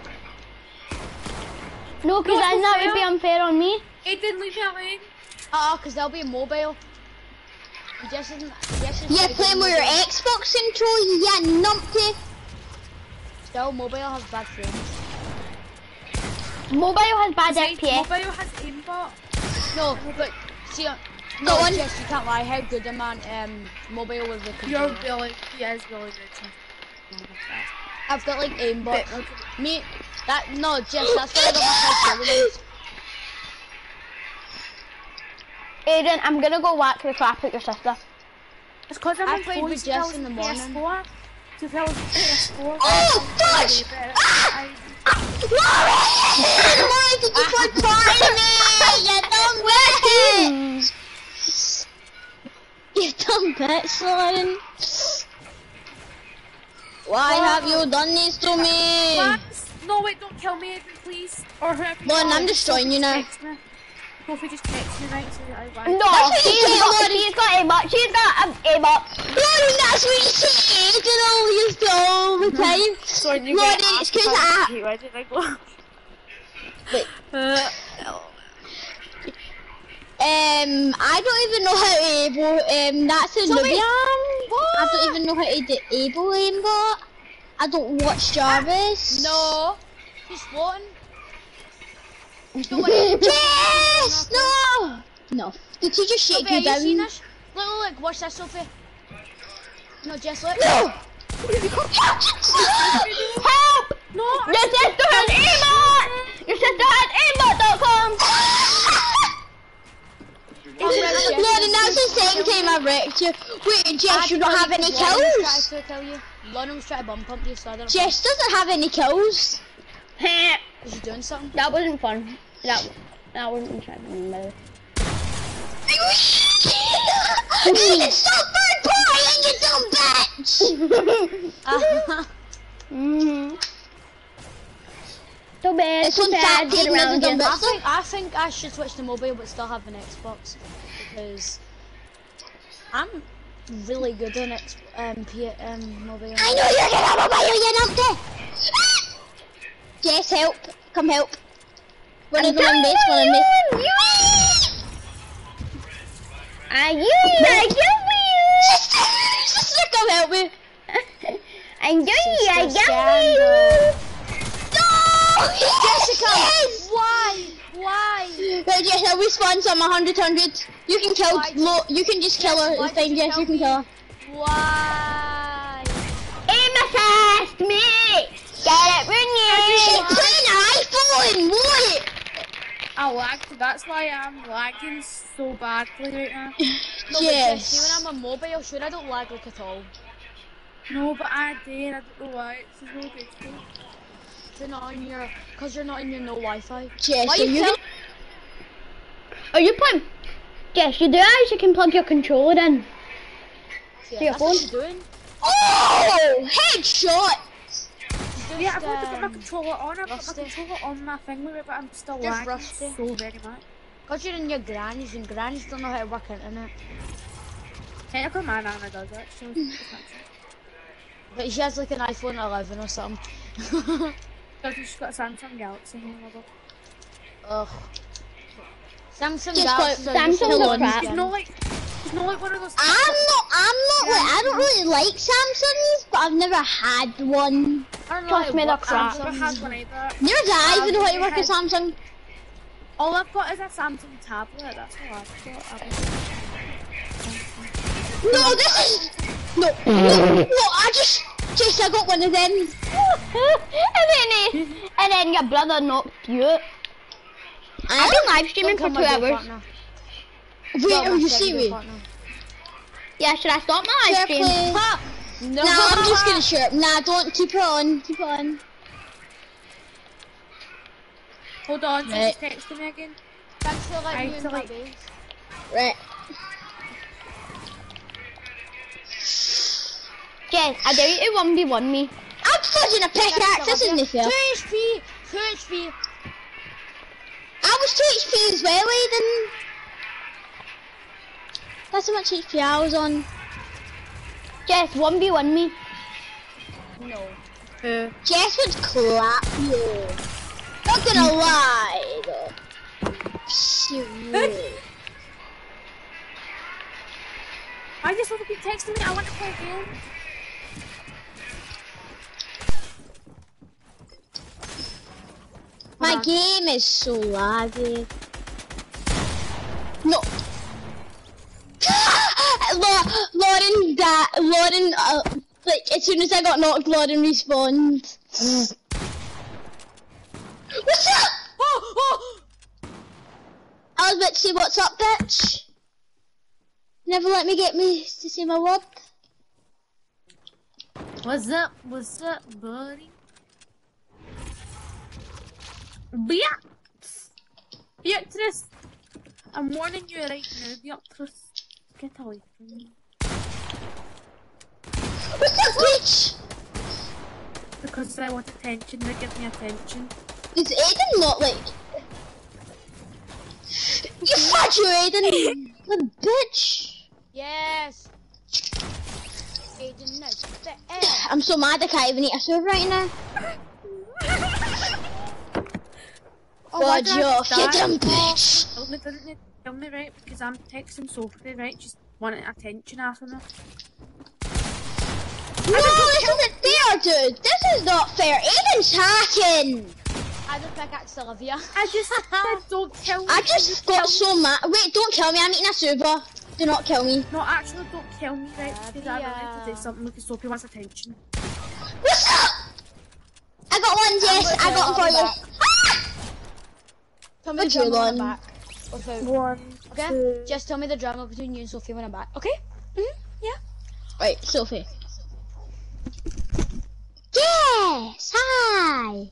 A: No, because
C: No,
A: then that
C: it's
A: would be unfair on me.
C: Aiden, leave me alone.
B: Uh-uh, because there'll be a mobile. And Jess isn't, Jess is
D: Yeah, playing with your Xbox control, yeah, numpty.
B: Still, mobile has bad frames.
A: Mobile has bad
C: See,
A: F P S.
C: mobile has aimbot.
B: No, but see, uh,
D: Go
B: no,
D: on.
B: Jess, you can't lie. How good am I? Um, mobile with the
C: You're
B: controller.
C: really, he is really good.
B: I've got like aimbot.
C: Bit- okay.
B: Me, that no, Jess, that's why I got my controller.
A: Aiden, I'm gonna go whack the crap at your sister.
C: It's because I'm
B: I
C: on
B: played
C: phone,
B: with
C: so
B: Jess
C: that
B: in the
C: was
B: morning.
C: P S four. So if I was on P S four.
D: Oh, gosh!
C: I,
D: Lauren! Lauren, did you put fire in me? You dumb bitch! You dumb bitch, Lauren. Why have you done this to me?
C: Lance, no wait, don't kill me, please. Or whoever.
D: Lauren,
C: you are,
D: I'm
C: just
D: destroying you now.
C: text me. Sophie just text me right so that I
A: No,
C: like.
D: what you
A: she's
D: say,
A: got,
D: Lauren.
A: she's got aimbot. She's got um, aimbot.
D: Lauren, that's what you say Aiden always do all the time.
C: So you
D: Lauren,
C: get
D: it's because I...
C: Hey, why did I go?
D: Wait.
C: Uh,
D: Um, I don't even know how to able, um, that's a
B: So wait,
D: Nubian.
B: what?
D: I don't even know how to disable aimbot. I don't watch Jarvis.
B: No, he's floating. Don't worry.
D: Yes! No! No. Did he just shake
B: Sophie,
D: you
B: are you
D: down?
B: seeing this? Look, look, look, watch this, Sophie. No, Jess, look.
D: No!
A: Help!
C: no,
A: Your sister has aimbot. Your sister has aimbot dot com.
B: I'm ready, Jess.
D: Lauren, that's the second time I wrecked you. Wait, Jess, you don't have any
B: Lauren was
D: kills?
B: trying to kill you. Lauren was trying to bum pump you, so I don't know.
D: Jess doesn't have any kills.
B: Is she doing something?
A: That wasn't fun. That that wasn't interesting. By the way.
D: You stop third party, you dumb bitch!
B: Uh,
A: Mm-hmm. So bad.
D: It's
A: So
D: one
A: bad.
D: fat
A: Get
D: pig
A: around
D: with a
A: again.
D: dumb
B: I think I think I should switch to mobile, but still have an Xbox because I'm really good on X um, P um mobile.
D: I know you're gonna have a mobile, you numpty! Jess, help. Come help. One of them on base, one on base.
A: I you, I you,
D: Sister, sister, come help me.
A: I you, I
B: Sister
A: you.
D: No!
B: Jessica,
D: Yes!
B: why? Why?
D: Right, Jess, I'll respawn some one hundred, one hundred. You can kill,
B: Why-
D: Lo, you can just kill her.
B: Why
D: It's fine,
B: did you
D: Jess, you
B: kill
D: can kill her.
B: Why?
A: Aim assist me. Get it,
D: She's
A: Rooney.
D: playing iPhone, what?
C: I lagged. That's why I'm lagging so badly right now.
B: No, but
D: Yes.
B: Jess, see when I'm on mobile, sure I don't lag like at all.
C: No, but I did. I don't know why. It's so good.
B: You're not on your, cause you're not in your no Wi-Fi.
D: Jess,
B: Why
D: are
B: you
D: you
B: kill?
A: Are you playing? Yes, you do actually can plug your controller in.
B: Yeah,
A: your
B: that's what
A: phone?
B: she's doing.
D: Oh! Headshot!
B: She's just,
C: Yeah, I've already got my
B: um,
C: controller on. I've got
B: rusty.
C: my controller on my thing with it, but I'm still
B: Just
C: lagging
B: rusty.
C: so very much.
B: Cause you're in your grannies, and grannies don't know how to work internet.
C: Technically, my nana does actually. It's not true.
B: But she has like an iPhone eleven or something.
C: Because she's got a Samsung Galaxy.
B: Ugh. Samsung
D: Just
B: Galaxy.
D: put
B: are useless
A: Samsung
B: ones,
A: crap.
C: She's
B: then.
C: not like, she's not like one of those.
D: I'm not, I'm not, like, I don't really like Samsungs, but I've never had one.
B: I don't know
A: Trust
B: how
A: me,
B: to
A: they're
B: work
A: crap.
C: I've never
B: Samsungs.
C: had one either.
D: Neither do I even know how to
C: I've
D: work a
C: had-
D: Samsung.
C: All I've got is a Samsung tablet. That's all I've got. I've
D: No, this is, no, no, no, I just, just, I got one of them.
A: and then he, and then your brother knocked you out. I've been live streaming for
B: Don't
A: two
B: kill my good
A: hours.
B: partner.
D: Wait,
B: Don't
D: are
B: my
D: you
B: second good
D: serious?
B: partner.
A: Yeah, should I stop my live stream?
D: Carefully.
B: Ha! No,
D: No, I'm just gonna shut up. Nah, don't, keep it on, keep it on.
C: Hold on,
D: Right.
C: she's texting me again.
B: Thanks for letting
C: I
B: me in
C: feel
B: my
C: like-
B: base.
D: Right.
A: Jess, I dare you to one v one me.
D: I'm fudging a pickaxe, this isn't fair.
B: two H P! two H P!
D: I was two H P as well, Aiden. That's how much H P I was on.
A: Jess, one v one me.
B: No.
C: Who?
D: Jess would clap you. Not gonna lie, though. Seriously.
C: I just want to keep texting me. I want to play a game.
D: My my game is so laggy. No. La- Lauren, that Lauren, uh, like as soon as I got knocked, Lauren respawned. What's up?
B: Oh, oh!
D: I was about to say, what's up, bitch? Never let me get me to say my word.
C: What's up? What's up, buddy? Beatrice! Beatrice! I'm warning you right now, Beatrice. Get away from me.
D: What's up, bitch?
C: Because I want attention, they give me attention.
D: Is Aiden not like... You fuck you, Aiden! The bitch!
B: Yes! Aiden knows the air.
D: I'm so mad I can't even eat a soup right now.
C: Oh, why
D: God,
C: did I
D: you're
C: just die?
D: hidden, bitch!
C: Tell me, didn't you tell me, right? Because I'm texting Sophie, right? Just wanting attention after me.
D: No, this isn't fair, dude! This is not fair! Aiden's hacking!
B: I don't pickaxe Olivia.
C: I just said don't kill me.
D: I just got so mad. Wait, don't kill me, I'm eating a super. Do not kill me.
C: No, actually, don't kill me, right? Because I
B: Olivia.
C: really need to do something because Sophie wants attention.
D: What's up? I got one, Jess. I got one for you. Ah!
B: Tell me the
D: What's your
B: drama when I'm
D: one?
B: back. Without.
C: One,
B: Okay?
C: two.
B: Just tell me the drama between you and Sophie when I'm back. Okay? Mm-hmm. Yeah.
D: Right, Sophie. Yes! Hi!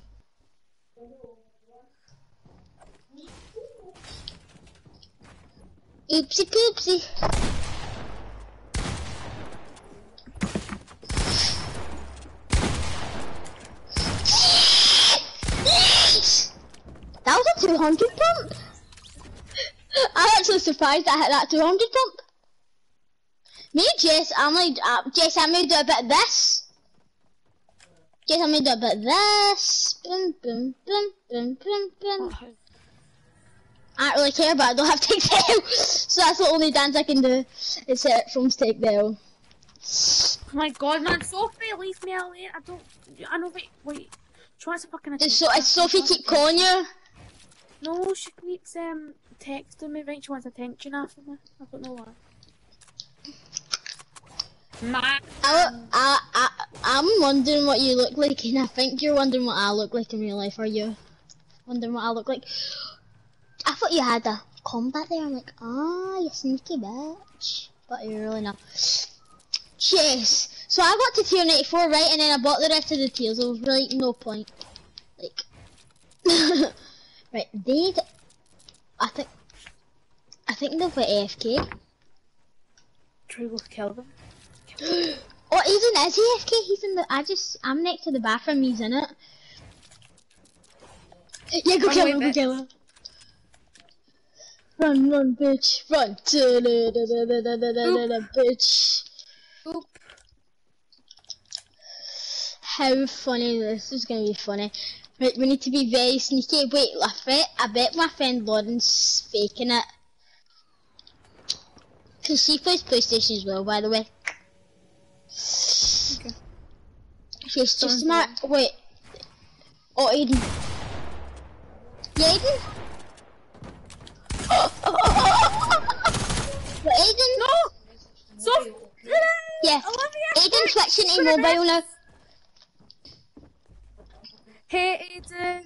D: Oopsie poopsie. That was a two hundred pump. I'm actually surprised I hit that two hundred pump. Me and Jess, I'm like, uh, Jess, I'm gonna do a bit of this. Jess, I'm gonna do a bit of this. Boom, boom, boom, boom, boom, boom. I don't really care, but I don't have take Dell, so that's the only dance I can do. Is it from take Dell.
C: Oh my god, man, Sophie, leave me alone. I don't. I know, wait, wait. She wants to fucking
D: Does, so, does Sophie keep calling you?
C: No, she keeps um texting me, right? She wants attention after me. I don't know why. Ma.
D: I, I, I, I'm wondering what you look like, and I think you're wondering what I look like in real life. Are you wondering what I look like? I thought you had a combat there. I'm like, ah, you sneaky bitch. But you're really not. Yes. So I got to tier ninety-four, right, and then I bought the rest of the tiers. There was really no point. Like, right, they. I think. I think they've got A F K.
C: Try to kill them.
D: Oh, Aiden is A F K. He's in the. I just. I'm next to the bathroom. He's in it. Yeah, go
C: Run
D: kill
C: away,
D: him. Go
C: bitch.
D: kill him. Run, run, bitch, run, bitch.
B: Oop.
D: How funny, this is gonna be funny. Right, we need to be very sneaky. Wait, I bet, I bet my friend Lauren's faking it. Cause she plays PlayStation as well, by the way.
C: Okay.
D: She's just smart. Wait. Oh, Aiden. Yeah, Aiden? But Aiden?
C: No! Sophie!
D: Yeah. Aiden switching to mobile now.
C: Hey, Aiden!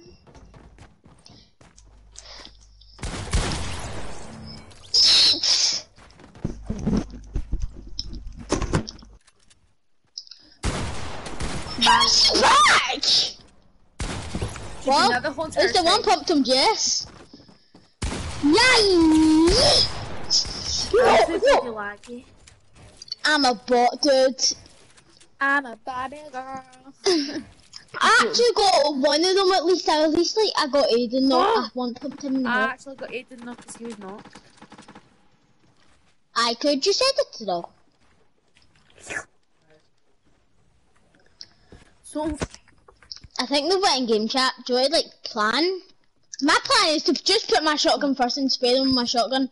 D: Back! Well,
C: Another whole
D: it's the one
C: time.
D: pumped him, Jess. Yay!
C: This is pretty laggy.
D: I'm a bot, dude.
C: I'm a Barbie girl.
D: I actually got one of them at least. I at least like I got Aiden, not I one pumped him in the
C: I
D: head.
C: actually got Aiden though because he was not.
D: I could just said it though.
C: So,
D: I think they've went in game chat. Do I like plan? My plan is to just put my shotgun first and spray them with my shotgun.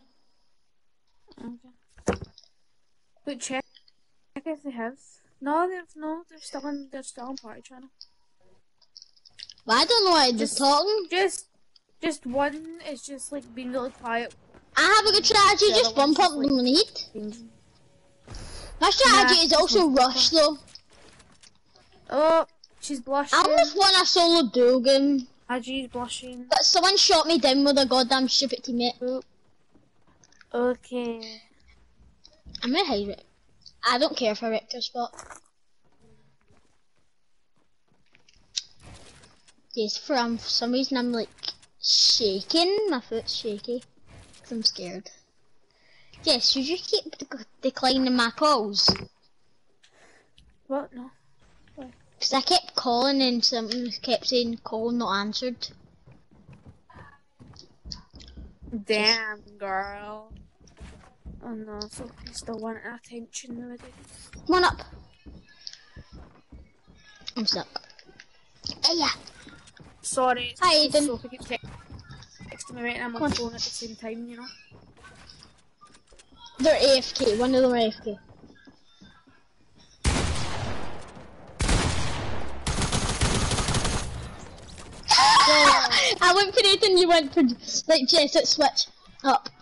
C: okay. But check, check if they have. No, they've no. They're still in. They're still on party channel.
D: But I don't know why they're
C: Just-
D: talking.
C: Just, Just one is just like being really quiet.
D: I have a good strategy,
C: The
D: just
C: other one's
D: bump up
C: just, like,
D: when we need.
C: changing.
D: My strategy
C: Nah,
D: is also
C: just
D: rush though.
C: Oh, she's blushing.
D: I almost won a solo duel game,
C: Haji's blushing.
D: but someone shot me down with a goddamn stupid teammate.
C: Okay.
D: I'm gonna hide it. I don't care for Richter spot. Yes, for um, for some reason I'm like shaking. My foot's shaky because I'm scared. Yes, should you keep dec declining my calls?
C: What? No.
D: Because I kept calling and something kept saying call not answered.
C: Damn, girl. Oh no, so you still want attention nowadays.
D: Come on up. I'm stuck. Hey, yeah.
C: Sorry, it's
D: Hi,
C: because
D: Aiden.
C: Sophie keeps text- texting me right and I'm
D: Come
C: on
D: on.
C: the phone at the same time, you know.
D: They're A F K. One of them are A F K. I went for it and you went for like Jess at switch up.